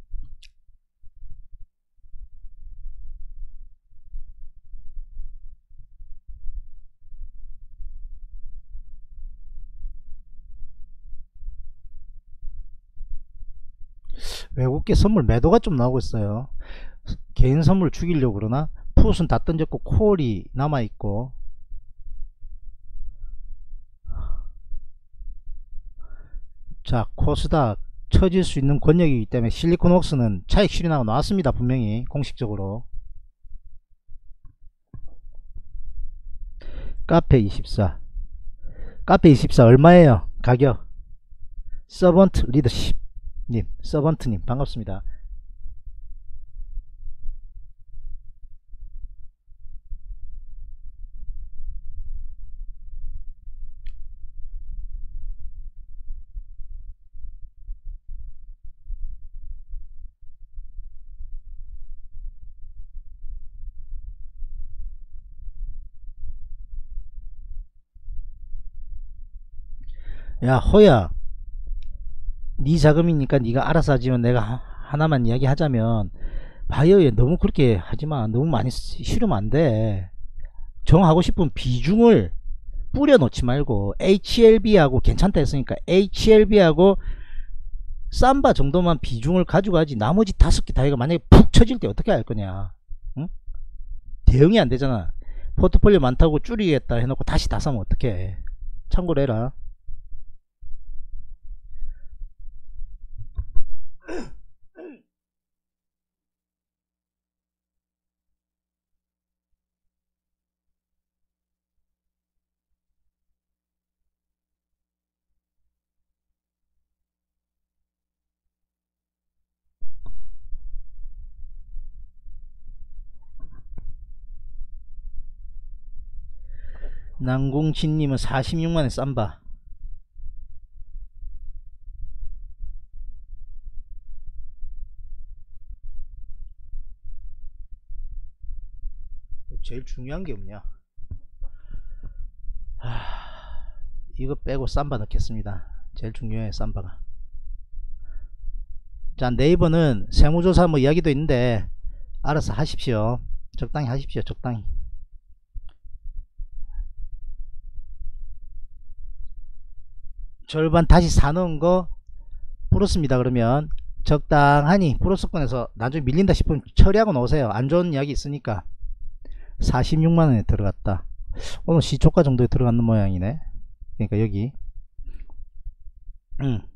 [SPEAKER 2] 외국계 선물 매도가 좀 나오고 있어요. 개인 선물 죽이려고 그러나? 풋은 다 던졌고 콜이 남아있고. 자, 코스닥 쳐질 수 있는 권역이기 때문에 실리콘웍스는 차익 실현하고 나왔습니다. 분명히 공식적으로. 카페 이십사, 카페 이십사 얼마예요? 가격. 서번트 리더십 님, 서번트님 반갑습니다. 야, 호야, 네 자금이니까 네가 알아서 하지만, 내가 하, 하나만 이야기 하자면, 바이오에 너무 그렇게 하지마. 너무 많이 실으면 안돼. 정하고 싶은 비중을 뿌려 놓지 말고, 에이치엘비하고 괜찮다 했으니까 에이치엘비하고 삼바 정도만 비중을 가지고 하지. 나머지 다섯 개 다 이거 만약에 푹 쳐질 때 어떻게 할 거냐. 응? 대응이 안 되잖아. 포트폴리오 많다고 줄이겠다 해놓고 다시 다 사면 어떡해. 참고로 해라. 난공진님은 사십육만에 쌈바. 제일 중요한 게 없냐. 하... 이거 빼고 쌈바 넣겠습니다. 제일 중요해 쌈바가. 자, 네이버는 세무조사 뭐 이야기도 있는데 알아서 하십시오. 적당히 하십시오. 적당히. 절반 다시 사놓은 거 플러스입니다. 그러면 적당하니 플러스권에서 나중에 밀린다 싶으면 처리하고 나오세요. 안 좋은 이야기 있으니까. 사십육만원에 들어갔다. 오늘 시초가 정도에 들어갔는 모양이네. 그러니까 여기 음.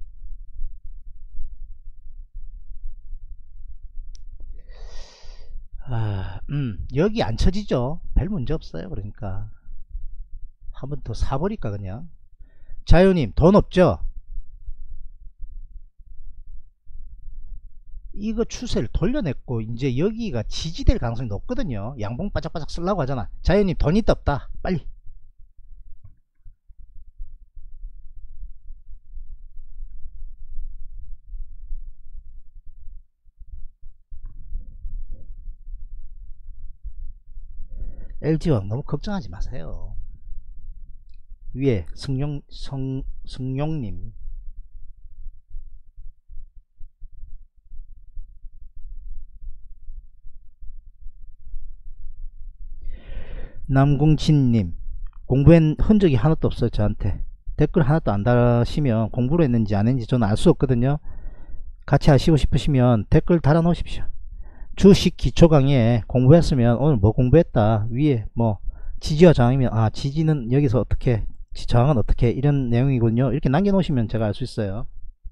[SPEAKER 2] 아, 음, 여기 안 쳐지죠. 별 문제 없어요. 그러니까 한 번 더 사버릴까 그냥. 자유님 돈 없죠? 이거 추세를 돌려냈고 이제 여기가 지지될 가능성이 높거든요. 양봉 바짝바짝 쓰려고 하잖아. 자유님 돈 있다 없다 빨리. 엘지왕 너무 걱정하지 마세요. 위에 승용 성 승용님 남궁진님 공부한 흔적이 하나도 없어요. 저한테 댓글 하나도 안 달으시면 공부를 했는지 안 했는지 저는 알 수 없거든요. 같이 하시고 싶으시면 댓글 달아 놓으십시오. 주식 기초 강의에 공부했으면 오늘 뭐 공부했다 위에 뭐 지지와 저항이면 아 지지는 여기서 어떻게 저항은 어떻게 이런 내용이군요 이렇게 남겨 놓으시면 제가 알 수 있어요.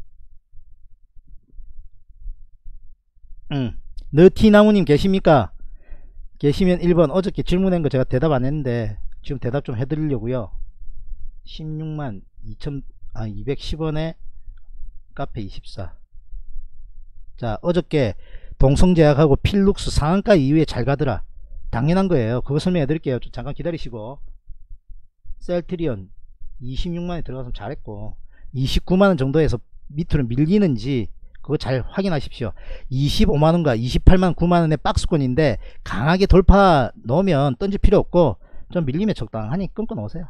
[SPEAKER 2] 음. 너티나무님 계십니까? 계시면 일 번 어저께 질문한 거 제가 대답 안 했는데 지금 대답 좀 해드리려고요. 십육만 이천 아 이백십 원에 카페 이십사. 자 어저께 동성제약하고 필룩스 상한가 이후에 잘 가더라. 당연한 거예요. 그거 설명해 드릴게요. 좀 잠깐 기다리시고. 셀트리온 이십육만 원에 들어가서 잘했고 이십구만 원 정도에서 밑으로 밀리는지 그거 잘 확인하십시오. 이십오만 원과 이십팔만 구만 원의 박스권인데 강하게 돌파 넣으면 던질 필요 없고 좀 밀리면 적당하니 끊고 놓으세요.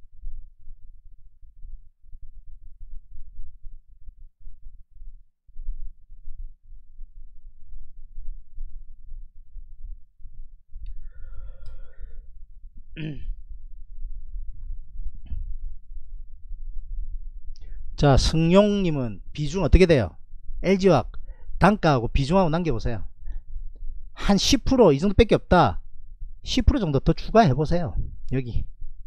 [SPEAKER 2] 자 승용님은 비중 어떻게 돼요? 엘지화학 단가하고 비중하고 남겨보세요. 한 십 퍼센트 이 정도 밖에 없다. 십 퍼센트 정도 더 추가해 보세요. 여기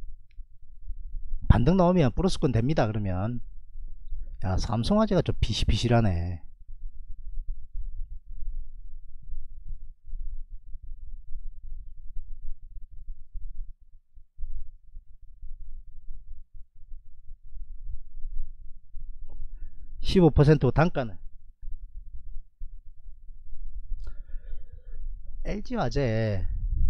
[SPEAKER 2] 반등 나오면 플러스권 됩니다. 그러면 야 삼성화재가 좀 비실비실하네. 십오 퍼센트 단가는 엘지화재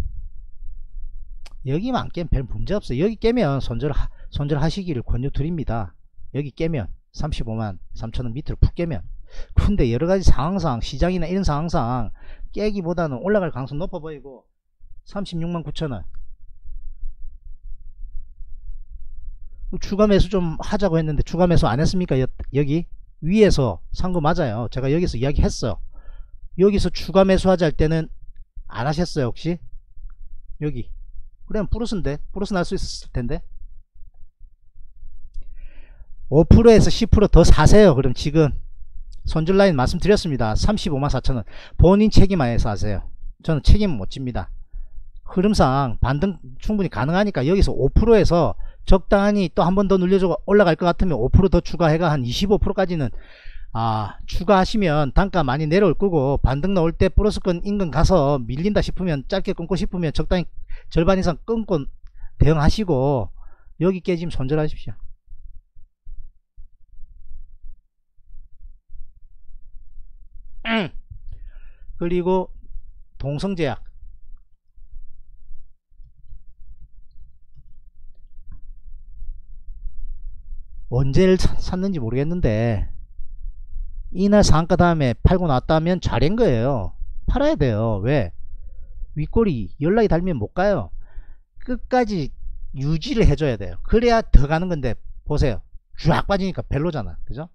[SPEAKER 2] 여기만 안 깨면 별 문제없어요. 여기 깨면 손절, 손절 하시기를 권유드립니다. 여기 깨면 삼십오만 삼천 원 밑으로 푹 깨면. 근데 여러가지 상황상 시장이나 이런 상황상 깨기보다는 올라갈 가능성 높아 보이고 삼십육만 구천 원 추가 매수 좀 하자고 했는데 추가 매수 안 했습니까? 여, 여기 위에서 산 거 맞아요. 제가 여기서 이야기 했어. 여기서 추가 매수 하자 할 때는 안 하셨어요 혹시? 여기 그러면 플러스인데 플러스 날 수 있었을 텐데 오 퍼센트에서 십 퍼센트 더 사세요. 그럼 지금 손절 라인 말씀드렸습니다. 삼십오만 사천 원 본인 책임하에서 하세요. 저는 책임은 못 집니다. 흐름상 반등 충분히 가능하니까 여기서 오 퍼센트에서 적당히 또 한 번 더 눌려주고 올라갈 것 같으면 오 퍼센트 더 추가해가 한 이십오 퍼센트까지는 아 추가하시면 단가 많이 내려올 거고 반등 나올 때 플러스권 인근 가서 밀린다 싶으면 짧게 끊고 싶으면 적당히 절반 이상 끊고 대응하시고 여기 깨지면 손절하십시오. 음. 그리고 동성제약 언제 샀는지 모르겠는데 이날 상한가 다음에 팔고 나왔다면 잘한 거예요. 팔아야 돼요. 왜? 윗꼬리 연락이 닿으면 못 가요. 끝까지 유지를 해줘야 돼요. 그래야 더 가는 건데 보세요. 쫙 빠지니까 별로잖아. 그죠?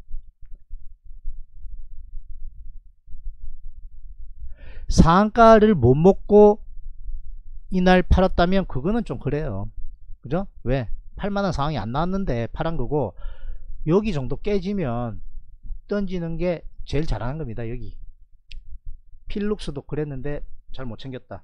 [SPEAKER 2] 상한가를 못 먹고 이날 팔았다면 그거는 좀 그래요. 그죠? 왜? 팔만한 상황이 안 나왔는데 팔은 거고 여기 정도 깨지면 던지는 게 제일 잘하는 겁니다. 여기 필룩스도 그랬는데 잘 못 챙겼다.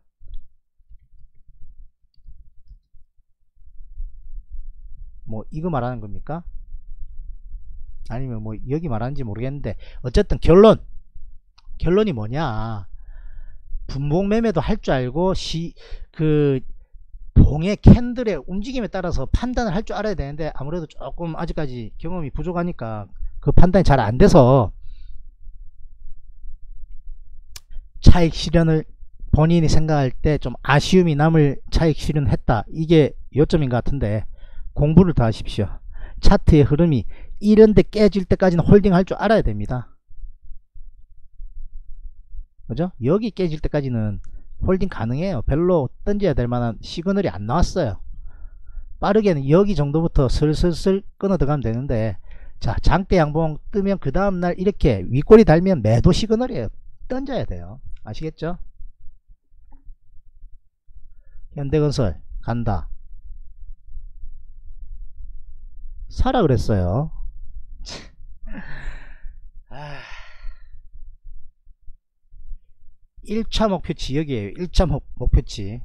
[SPEAKER 2] 뭐 이거 말하는 겁니까? 아니면 뭐 여기 말하는지 모르겠는데 어쨌든 결론 결론이 뭐냐, 분봉 매매도 할 줄 알고 시 그 봉의 캔들의 움직임에 따라서 판단을 할 줄 알아야 되는데 아무래도 조금 아직까지 경험이 부족하니까 그 판단이 잘 안 돼서 차익 실현을 본인이 생각할 때 좀 아쉬움이 남을 차익 실현했다, 이게 요점인 것 같은데 공부를 더 하십시오. 차트의 흐름이 이런데 깨질 때까지는 홀딩 할 줄 알아야 됩니다. 그죠? 여기 깨질 때까지는 홀딩 가능해요. 별로 던져야 될 만한 시그널이 안 나왔어요. 빠르게는 여기 정도부터 슬슬슬 끊어 들어가면 되는데, 자 장대 양봉 뜨면 그 다음날 이렇게 윗꼬리 달면 매도 시그널이에요. 던져야 돼요. 아시겠죠? 현대건설 간다. 사라 그랬어요. 아, 일 차 목표치 여기에요. 일 차 목, 목표치.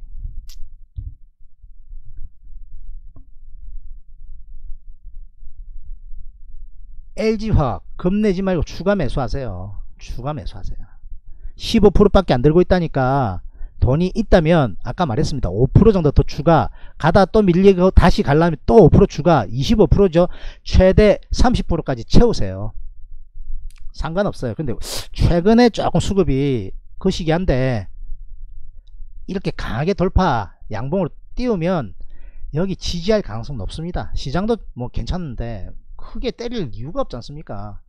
[SPEAKER 2] 엘지화학 겁내지 말고 추가 매수하세요. 추가 매수하세요. 십오 퍼센트 밖에 안 들고 있다니까. 돈이 있다면 아까 말했습니다. 오 퍼센트 정도 더 추가, 가다 또 밀리고 다시 가려면 또 오 퍼센트 추가, 이십오 퍼센트죠 최대 삼십 퍼센트까지 채우세요. 상관없어요. 근데 최근에 조금 수급이 거시기한데 이렇게 강하게 돌파 양봉으로 띄우면 여기 지지할 가능성 높습니다. 시장도 뭐 괜찮은데 크게 때릴 이유가 없지 않습니까?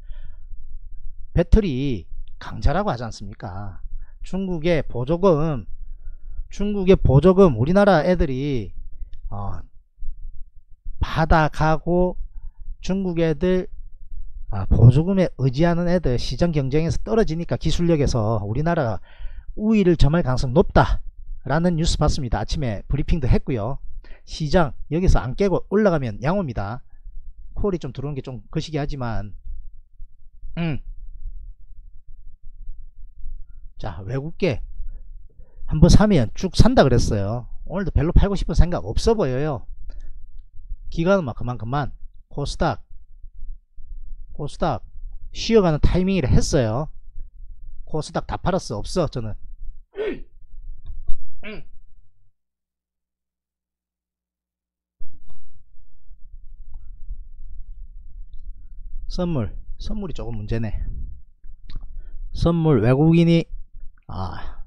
[SPEAKER 2] 배터리 강자라고 하지 않습니까? 중국의 보조금 중국의 보조금 우리나라 애들이 어, 받아가고 중국 애들 아, 보조금에 의지하는 애들 시장 경쟁에서 떨어지니까 기술력에서 우리나라가 우위를 점할 가능성이 높다 라는 뉴스 봤습니다. 아침에 브리핑도 했고요. 시장 여기서 안 깨고 올라가면 양호입니다. 콜이 좀 들어오는 게 좀 거시기 하지만 음. 자, 외국계 한번 사면 쭉 산다 그랬어요. 오늘도 별로 팔고 싶은 생각 없어 보여요. 기간은 막 그만 그만. 코스닥 코스닥 쉬어가는 타이밍이라 했어요. 코스닥 다 팔았어. 없어 저는. 선물 선물이 조금 문제네. 선물 외국인이 아,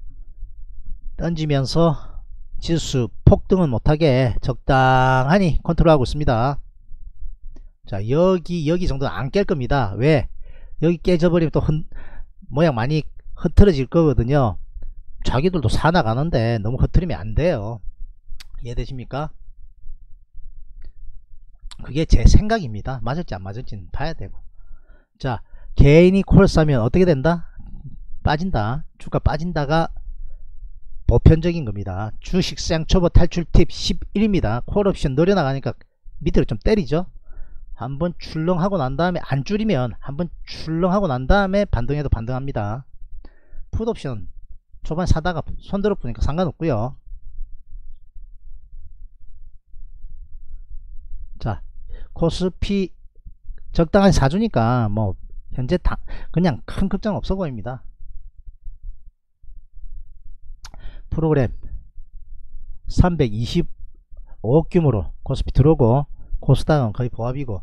[SPEAKER 2] 던지면서 지수 폭등은 못하게 적당하니 컨트롤하고 있습니다. 자, 여기 여기 정도는 안 깰 겁니다. 왜? 여기 깨져버리면 또 흔, 모양 많이 흐트러질 거거든요. 자기들도 사나가는데 너무 흐트리면 안 돼요. 이해되십니까? 그게 제 생각입니다. 맞을지 안 맞을지는 봐야 되고. 자, 개인이 콜 사면 어떻게 된다? 빠진다. 주가 빠진다가 보편적인 겁니다. 주식시장 초보 탈출 팁 십일입니다. 콜옵션 늘어나가니까 밑으로 좀 때리죠. 한번 출렁하고 난 다음에 안 줄이면 한번 출렁하고 난 다음에 반등해도 반등합니다. 풋옵션 초반에 사다가 손들어 보니까 상관없고요. 자, 코스피 적당하게 사주니까 뭐 현재 다 그냥 큰 걱정 없어 보입니다. 프로그램 삼백이십오억 규모로 코스피 들어오고 코스닥은 거의 보합이고.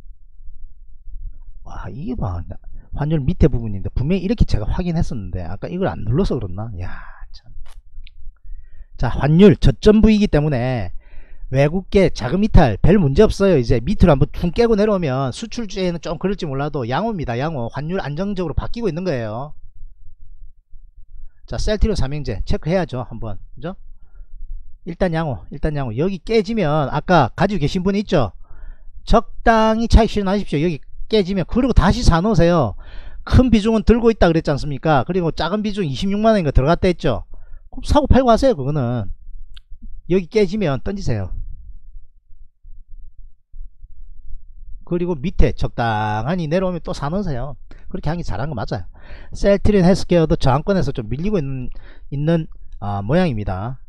[SPEAKER 2] 와, 이게 봐, 환율 밑에 부분인데 분명히 이렇게 제가 확인했었는데 아까 이걸 안 눌러서 그렇나? 야, 참. 자, 환율 저점 부위이기 때문에 외국계 자금 이탈 별 문제 없어요. 이제 밑으로 한번 퉁 깨고 내려오면 수출주에는 좀 그럴지 몰라도 양호입니다. 양호. 환율 안정적으로 바뀌고 있는 거예요. 자, 셀트리온 삼형제 체크해야죠. 한번. 그죠? 일단 양호. 일단 양호. 여기 깨지면 아까 가지고 계신 분 있죠? 적당히 차익 실현하십시오. 여기 깨지면. 그리고 다시 사놓으세요. 큰 비중은 들고 있다 그랬지 않습니까? 그리고 작은 비중 이십육만 원인가 들어갔다 했죠? 그럼 사고 팔고 하세요. 그거는. 여기 깨지면 던지세요. 그리고 밑에 적당하니 내려오면 또 사놓으세요. 그렇게 하는 게 잘한 거 맞아요. 셀트리온 헬스케어도 저항권에서 좀 밀리고 있는, 있는 어, 모양입니다.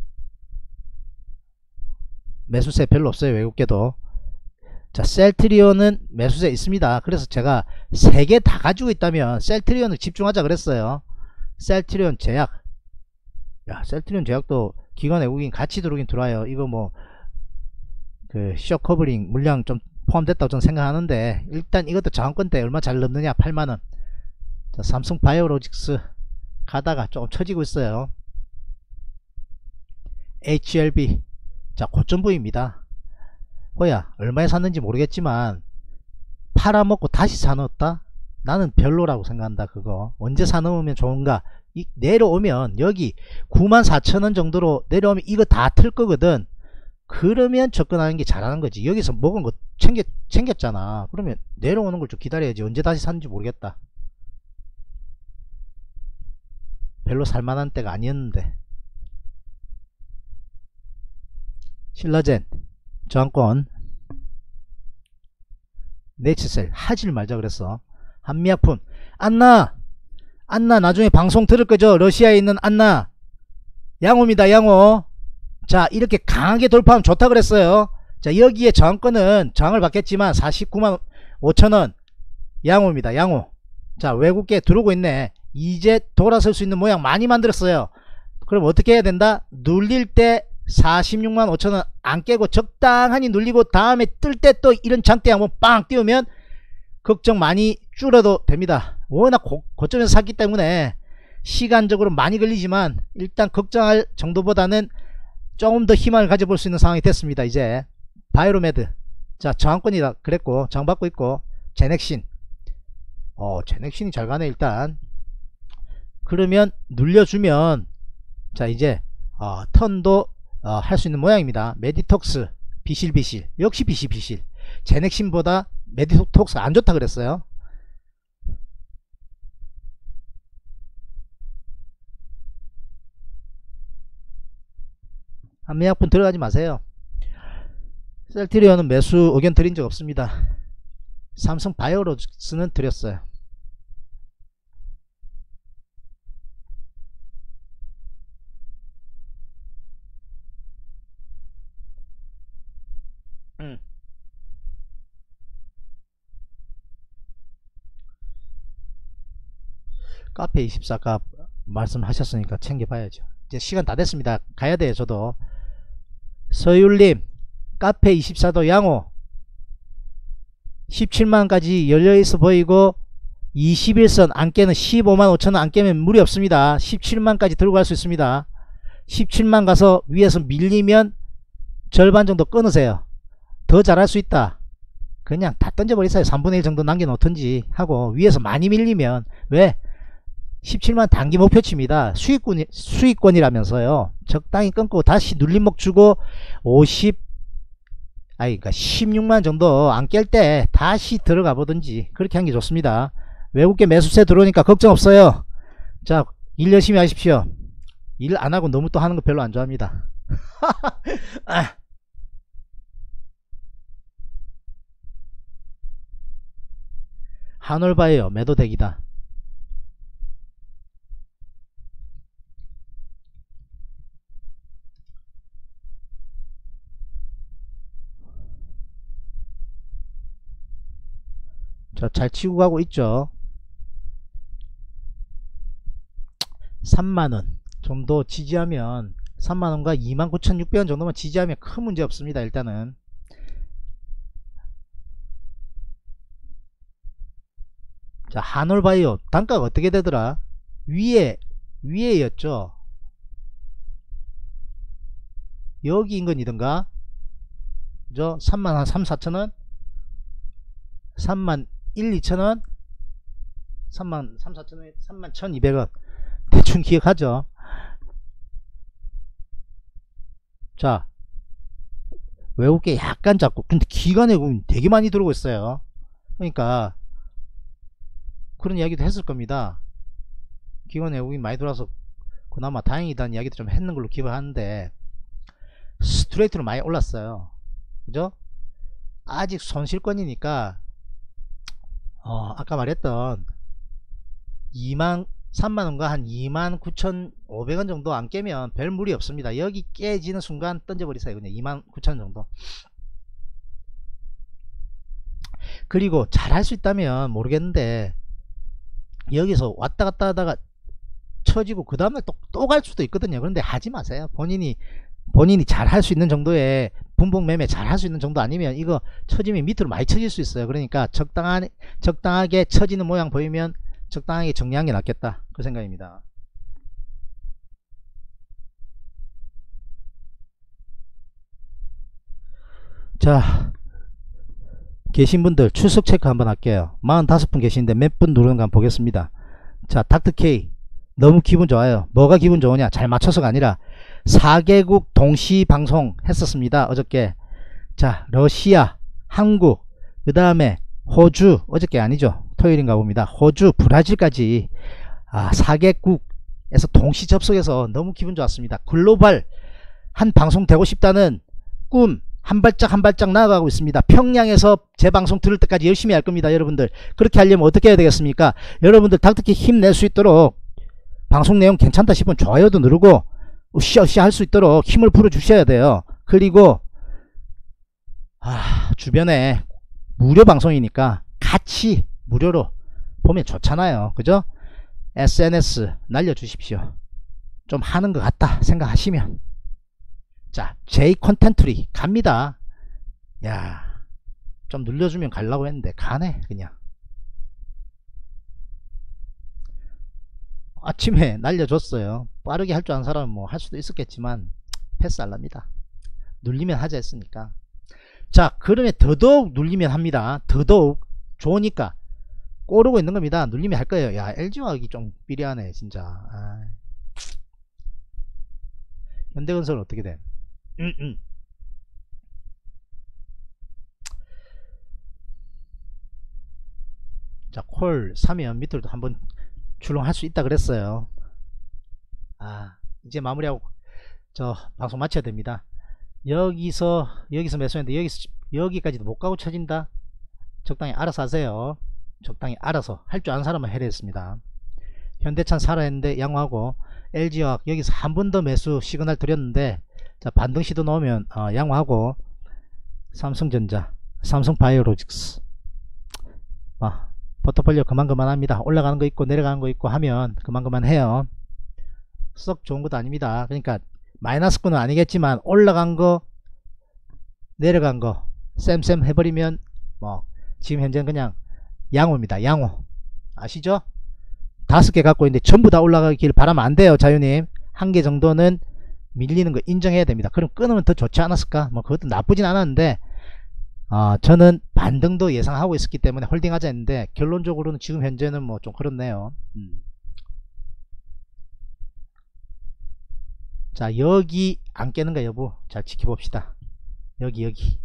[SPEAKER 2] 매수세 별로 없어요. 외국계도. 자, 셀트리온은 매수세 있습니다. 그래서 제가 세 개 다 가지고 있다면 셀트리온을 집중하자 그랬어요. 셀트리온 제약. 야, 셀트리온 제약도 기관 외국인 같이 들어오긴 들어와요. 이거 뭐 그 쇼 커버링 물량 좀 포함됐다고 저는 생각하는데 일단 이것도 저항권대 얼마 잘 넘느냐. 팔만 원. 자, 삼성 바이오로직스 가다가 조금 처지고 있어요. 에이치엘비 자, 고점 부위입니다. 뭐야, 얼마에 샀는지 모르겠지만 팔아먹고 다시 사놓았다? 나는 별로라고 생각한다. 그거 언제 사놓으면 좋은가? 이, 내려오면 여기 구만 사천 원 정도로 내려오면 이거 다 틀 거거든. 그러면 접근하는 게 잘하는 거지. 여기서 먹은 거 챙겨, 챙겼잖아. 그러면 내려오는 걸 좀 기다려야지. 언제 다시 샀는지 모르겠다. 별로 살만한 때가 아니었는데. 신라젠 저항권 네이처셀 하질 말자 그랬어. 한미약품 안나 안나 나중에 방송 들을 거죠. 러시아에 있는 안나 양호입니다. 양호. 자 이렇게 강하게 돌파하면 좋다 그랬어요. 자 여기에 저항권은 저항을 받겠지만 사십구만 오천원 양호입니다. 양호. 자 외국계 들어오고 있네. 이제 돌아설 수 있는 모양 많이 만들었어요. 그럼 어떻게 해야 된다? 눌릴 때 사십육만 오천원 안 깨고 적당하니 눌리고 다음에 뜰 때 또 이런 장대 한번 빵 띄우면 걱정 많이 줄어도 됩니다. 워낙 고, 고점에서 샀기 때문에 시간적으로 많이 걸리지만 일단 걱정할 정도보다는 조금 더 희망을 가져볼 수 있는 상황이 됐습니다. 이제 바이오메드 자 저항권이다 그랬고 저항받고 있고 제넥신 어 제넥신이 잘 가네. 일단 그러면 눌려주면 자 이제 어, 턴도 어, 할 수 있는 모양입니다. 메디톡스 비실비실 역시 비실비실 제넥신보다 메디톡스 안 좋다 그랬어요. 한미약품 들어가지 마세요. 셀트리온은 매수 의견 드린 적 없습니다. 삼성 바이오로직스는 드렸어요. 음. 카페 이십사 값 말씀하셨으니까 챙겨봐야죠. 이제 시간 다 됐습니다. 가야 돼요. 저도. 서율님 카페 이십사도 양호 십칠만까지 열려있어 보이고 이십일선 안깨는 십오만 오천원 안깨면 무리 없습니다. 십칠만까지 들고 갈 수 있습니다. 십칠만 가서 위에서 밀리면 절반 정도 끊으세요. 더 잘할 수 있다. 그냥 다 던져버리세요. 삼분의 일 정도 남겨놓던지 하고 위에서 많이 밀리면 왜? 십칠만 단기 목표치입니다. 수익권, 수익권이라면서요. 적당히 끊고 다시 눌림목 주고 오십 아니 그러니까 십육만 정도 안 깰 때 다시 들어가 보든지 그렇게 하는 게 좋습니다. 외국계 매수세 들어오니까 걱정 없어요. 자 일 열심히 하십시오. 일 안하고 너무 또 하는 거 별로 안 좋아합니다. 아. 한올바이오 매도덱이다. 자, 잘 치고 가고 있죠. 삼만원 정도 지지하면 삼만원과 이만 구천육백원 정도만 지지하면 큰 문제 없습니다. 일단은 자 한올바이오 단가가 어떻게 되더라? 위에 위에였죠. 여기 인근이던가 그죠? 삼만 한 삼, 사천원 삼만 일, 이천원 삼만 삼, 사천원 삼만 천이백원 대충 기억하죠. 자 외국계 약간 작고 근데 기관에 보면 되게 많이 들어오고 있어요. 그러니까 그런 이야기도 했을 겁니다. 기관 외국인 많이 들어와서 그나마 다행이다는 이야기도 좀 했는 걸로 기억하는데 스트레이트로 많이 올랐어요. 그죠? 아직 손실권이니까 어, 아까 말했던 이만 삼만원과 한 이만 구천오백원 정도 안 깨면 별 무리 없습니다. 여기 깨지는 순간 던져버리세요. 그냥 이만 구천원 정도. 그리고 잘 할 수 있다면 모르겠는데 여기서 왔다 갔다 하다가 처지고 그 다음날 또 또 갈 수도 있거든요. 그런데 하지 마세요. 본인이 본인이 잘 할 수 있는 정도의 분봉 매매 잘 할 수 있는 정도 아니면 이거 처지면 밑으로 많이 처질 수 있어요. 그러니까 적당한, 적당하게 처지는 모양 보이면 적당하게 정리하는 게 낫겠다. 그 생각입니다. 자 계신 분들 출석 체크 한번 할게요. 사십오 분 계시는데 몇 분 누르는가 한번 보겠습니다. 자 닥터K 너무 기분 좋아요. 뭐가 기분 좋으냐? 잘 맞춰서가 아니라 사 개국 동시 방송 했었습니다. 어저께. 자 러시아, 한국, 그 다음에 호주, 어저께 아니죠. 토요일인가 봅니다. 호주, 브라질까지 아, 사 개국에서 동시 접속해서 너무 기분 좋았습니다. 글로벌 한 방송 되고 싶다는 꿈 한 발짝 한 발짝 나아가고 있습니다. 평양에서 제 방송 들을 때까지 열심히 할 겁니다. 여러분들 그렇게 하려면 어떻게 해야 되겠습니까? 여러분들 닥터키 힘낼 수 있도록 방송 내용 괜찮다 싶으면 좋아요도 누르고 으쌰으쌰 할 수 있도록 힘을 풀어 주셔야 돼요. 그리고 아, 주변에 무료 방송이니까 같이 무료로 보면 좋잖아요. 그죠? 에스엔에스 날려주십시오. 좀 하는 것 같다 생각하시면 자 J 콘텐츠리 갑니다. 야, 좀 눌려주면 가려고 했는데 가네 그냥. 아침에 날려줬어요. 빠르게 할 줄 아는 사람은 뭐 할 수도 있었겠지만 패스할랍니다. 눌리면 하자 했으니까. 자 그러면 더더욱 눌리면 합니다. 더더욱 좋으니까 꼬르고 있는 겁니다. 눌리면 할 거예요. 야 엘지화학이 좀 삐리하네 진짜. 아. 현대건설은 어떻게 돼? 음, 음. 자 콜 사면 밑으로도 한번 출렁할 수 있다 그랬어요. 아 이제 마무리하고 저 방송 마쳐야 됩니다. 여기서 여기서 매수했는데 여기서 여기까지도 못 가고 쳐진다. 적당히 알아서 하세요. 적당히 알아서 할 줄 아는 사람은 해야 했습니다. 현대차는 살아 했는데 양호하고 엘지화학 여기서 한 번 더 매수 시그널 드렸는데 자 반등 시도 넣으면 어, 양호하고 삼성전자 삼성바이오로직스 아, 포트폴리오 그만 그만 합니다. 올라가는 거 있고 내려가는 거 있고 하면 그만 그만 해요. 썩 좋은 것도 아닙니다. 그러니까 마이너스권은 아니겠지만 올라간 거 내려간 거 쌤쌤 해버리면 뭐 지금 현재는 그냥 양호입니다. 양호 아시죠? 다섯 개 갖고 있는데 전부 다 올라가길 바라면 안 돼요. 자유님 한 개 정도는 밀리는 거 인정해야 됩니다. 그럼 끊으면 더 좋지 않았을까? 뭐 그것도 나쁘진 않았는데 어, 저는 반등도 예상하고 있었기 때문에 홀딩 하자 했는데 결론적으로는 지금 현재는 뭐 좀 그렇네요. 음. 자 여기 안 깨는가 여부 잘 지켜봅시다. 여기 여기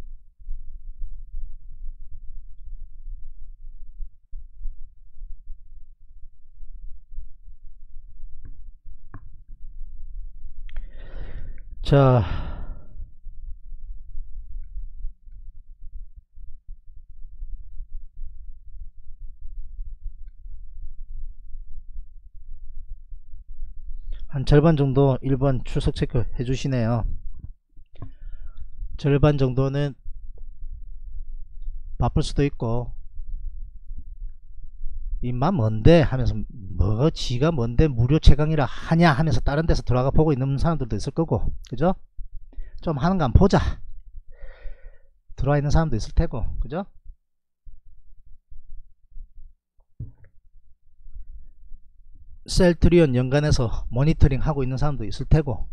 [SPEAKER 2] 자 한 절반 정도 일 번 출석 체크 해주시네요. 절반 정도는 바쁠 수도 있고 입만 뭔데 하면서 뭐 지가 뭔데 무료 최강이라 하냐 하면서 다른 데서 들어가 보고 있는 사람들도 있을 거고 그죠? 좀 하는 거 한번 보자 들어와 있는 사람도 있을 테고 그죠? 셀트리온 연간에서 모니터링 하고 있는 사람도 있을 테고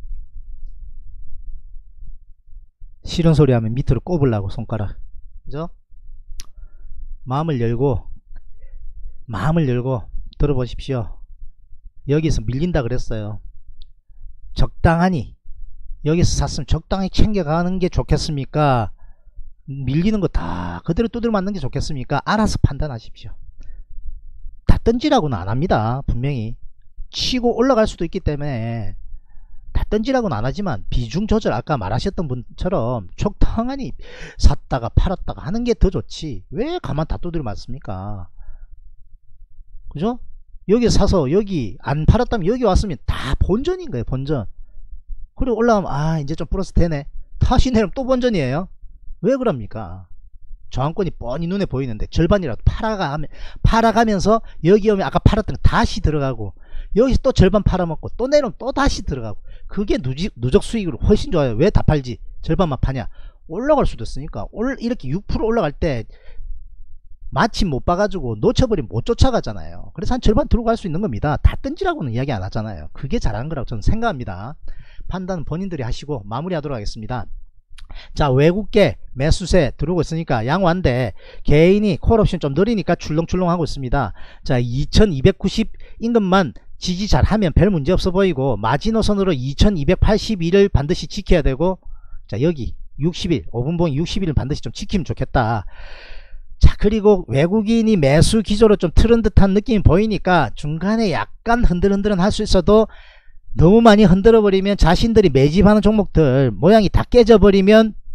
[SPEAKER 2] 싫은 소리 하면 밑으로 꼽으려고 손가락 그죠? 마음을 열고 마음을 열고 들어보십시오. 여기서 밀린다 그랬어요. 적당하니 여기서 샀으면 적당히 챙겨가는 게 좋겠습니까? 밀리는 거 다 그대로 두드려 맞는 게 좋겠습니까? 알아서 판단하십시오. 다 던지라고는 안 합니다. 분명히 치고 올라갈 수도 있기 때문에 다 던지라고는 안 하지만 비중 조절 아까 말하셨던 분처럼 적당하니 샀다가 팔았다가 하는 게 더 좋지 왜 가만 다 두드려 맞습니까? 그죠? 여기 사서 여기 안 팔았다면 여기 왔으면 다 본전인 거예요. 본전. 그리고 올라가면 아 이제 좀 플러스 되네 다시 내려면 또 본전이에요. 왜 그럽니까? 저항권이 뻔히 눈에 보이는데 절반이라도 팔아가면, 팔아가면서 여기 오면 아까 팔았던 거 다시 들어가고 여기서 또 절반 팔아먹고 또 내려오면 또 다시 들어가고 그게 누지, 누적 수익으로 훨씬 좋아요. 왜 다 팔지? 절반만 파냐? 올라갈 수도 있으니까 올, 이렇게 육 퍼센트 올라갈 때 마침 못 봐가지고 놓쳐버리면 못 쫓아가잖아요. 그래서 한 절반 들고 갈 수 있는 겁니다. 다 던지라고는 이야기 안 하잖아요. 그게 잘하는 거라고 저는 생각합니다. 판단은 본인들이 하시고 마무리하도록 하겠습니다. 자 외국계 매수세 들어오고 있으니까 양호한데 개인이 콜옵션 좀 느리니까 출렁출렁 하고 있습니다. 자 이천이백구십 임금만 지지 잘하면 별 문제 없어 보이고 마지노선으로 이천이백팔십일을 반드시 지켜야 되고 자 여기 육십 일 오 분 봉이 육십 일을 반드시 좀 지키면 좋겠다. 자 그리고 외국인이 매수 기조로 좀 틀은 듯한 느낌이 보이니까 중간에 약간 흔들흔들은 할 수 있어도 너무 많이 흔들어 버리면 자신들이 매집하는 종목들 모양이 다 깨져 버리면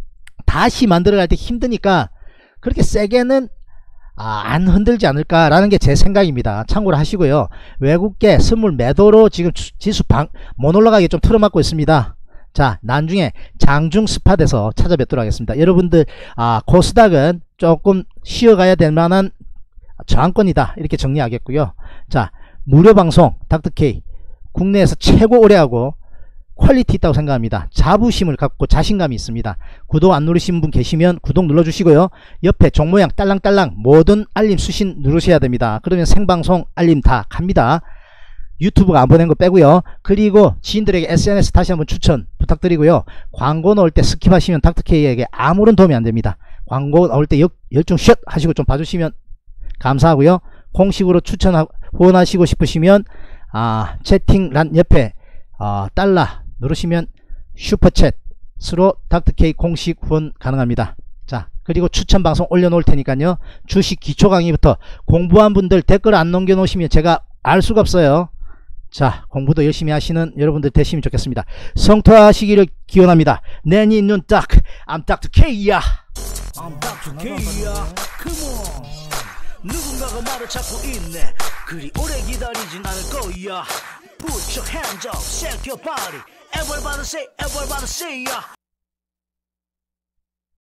[SPEAKER 2] 다시 만들어갈 때 힘드니까 그렇게 세게는 아, 안 흔들지 않을까라는 게 제 생각입니다. 참고로 하시고요. 외국계 선물 매도로 지금 지수 방, 못 올라가게 좀 틀어막고 있습니다. 자, 나중에 장중 스팟에서 찾아뵙도록 하겠습니다. 여러분들, 아, 코스닥은 조금 쉬어가야 될 만한 저항권이다. 이렇게 정리하겠고요. 자, 무료 방송 닥터K 국내에서 최고 오래 하고 퀄리티 있다고 생각합니다. 자부심을 갖고 자신감이 있습니다. 구독 안 누르신 분 계시면 구독 눌러주시고요. 옆에 종 모양 딸랑딸랑 모든 알림 수신 누르셔야 됩니다. 그러면 생방송 알림 다 갑니다. 유튜브가 안 보낸 거 빼고요. 그리고 지인들에게 에스엔에스 다시 한번 추천 부탁드리고요. 광고 넣을 때 스킵하시면 닥터K에게 아무런 도움이 안 됩니다. 광고 나올 때 열중 슛 하시고 좀 봐주시면 감사하고요. 공식으로 추천하고 후원하시고 싶으시면 아, 채팅란 옆에 어, 달러 누르시면 슈퍼챗으로 닥터K 공식 후원 가능합니다. 자, 그리고 추천 방송 올려놓을 테니까요. 주식 기초 강의부터 공부한 분들 댓글 안 남겨놓으시면 제가 알 수가 없어요. 자, 공부도 열심히 하시는 여러분들 되시면 좋겠습니다. 성투하시기를 기원합니다. 내니 눈 딱, I'm 닥터K야.
[SPEAKER 1] I'm 닥터K야. Come on. 누군가가 말을 찾고 있네. 그리 오래 기다리진 않을 거야. Put your hands up, shake your body. Everybody say, everybody say, yeah.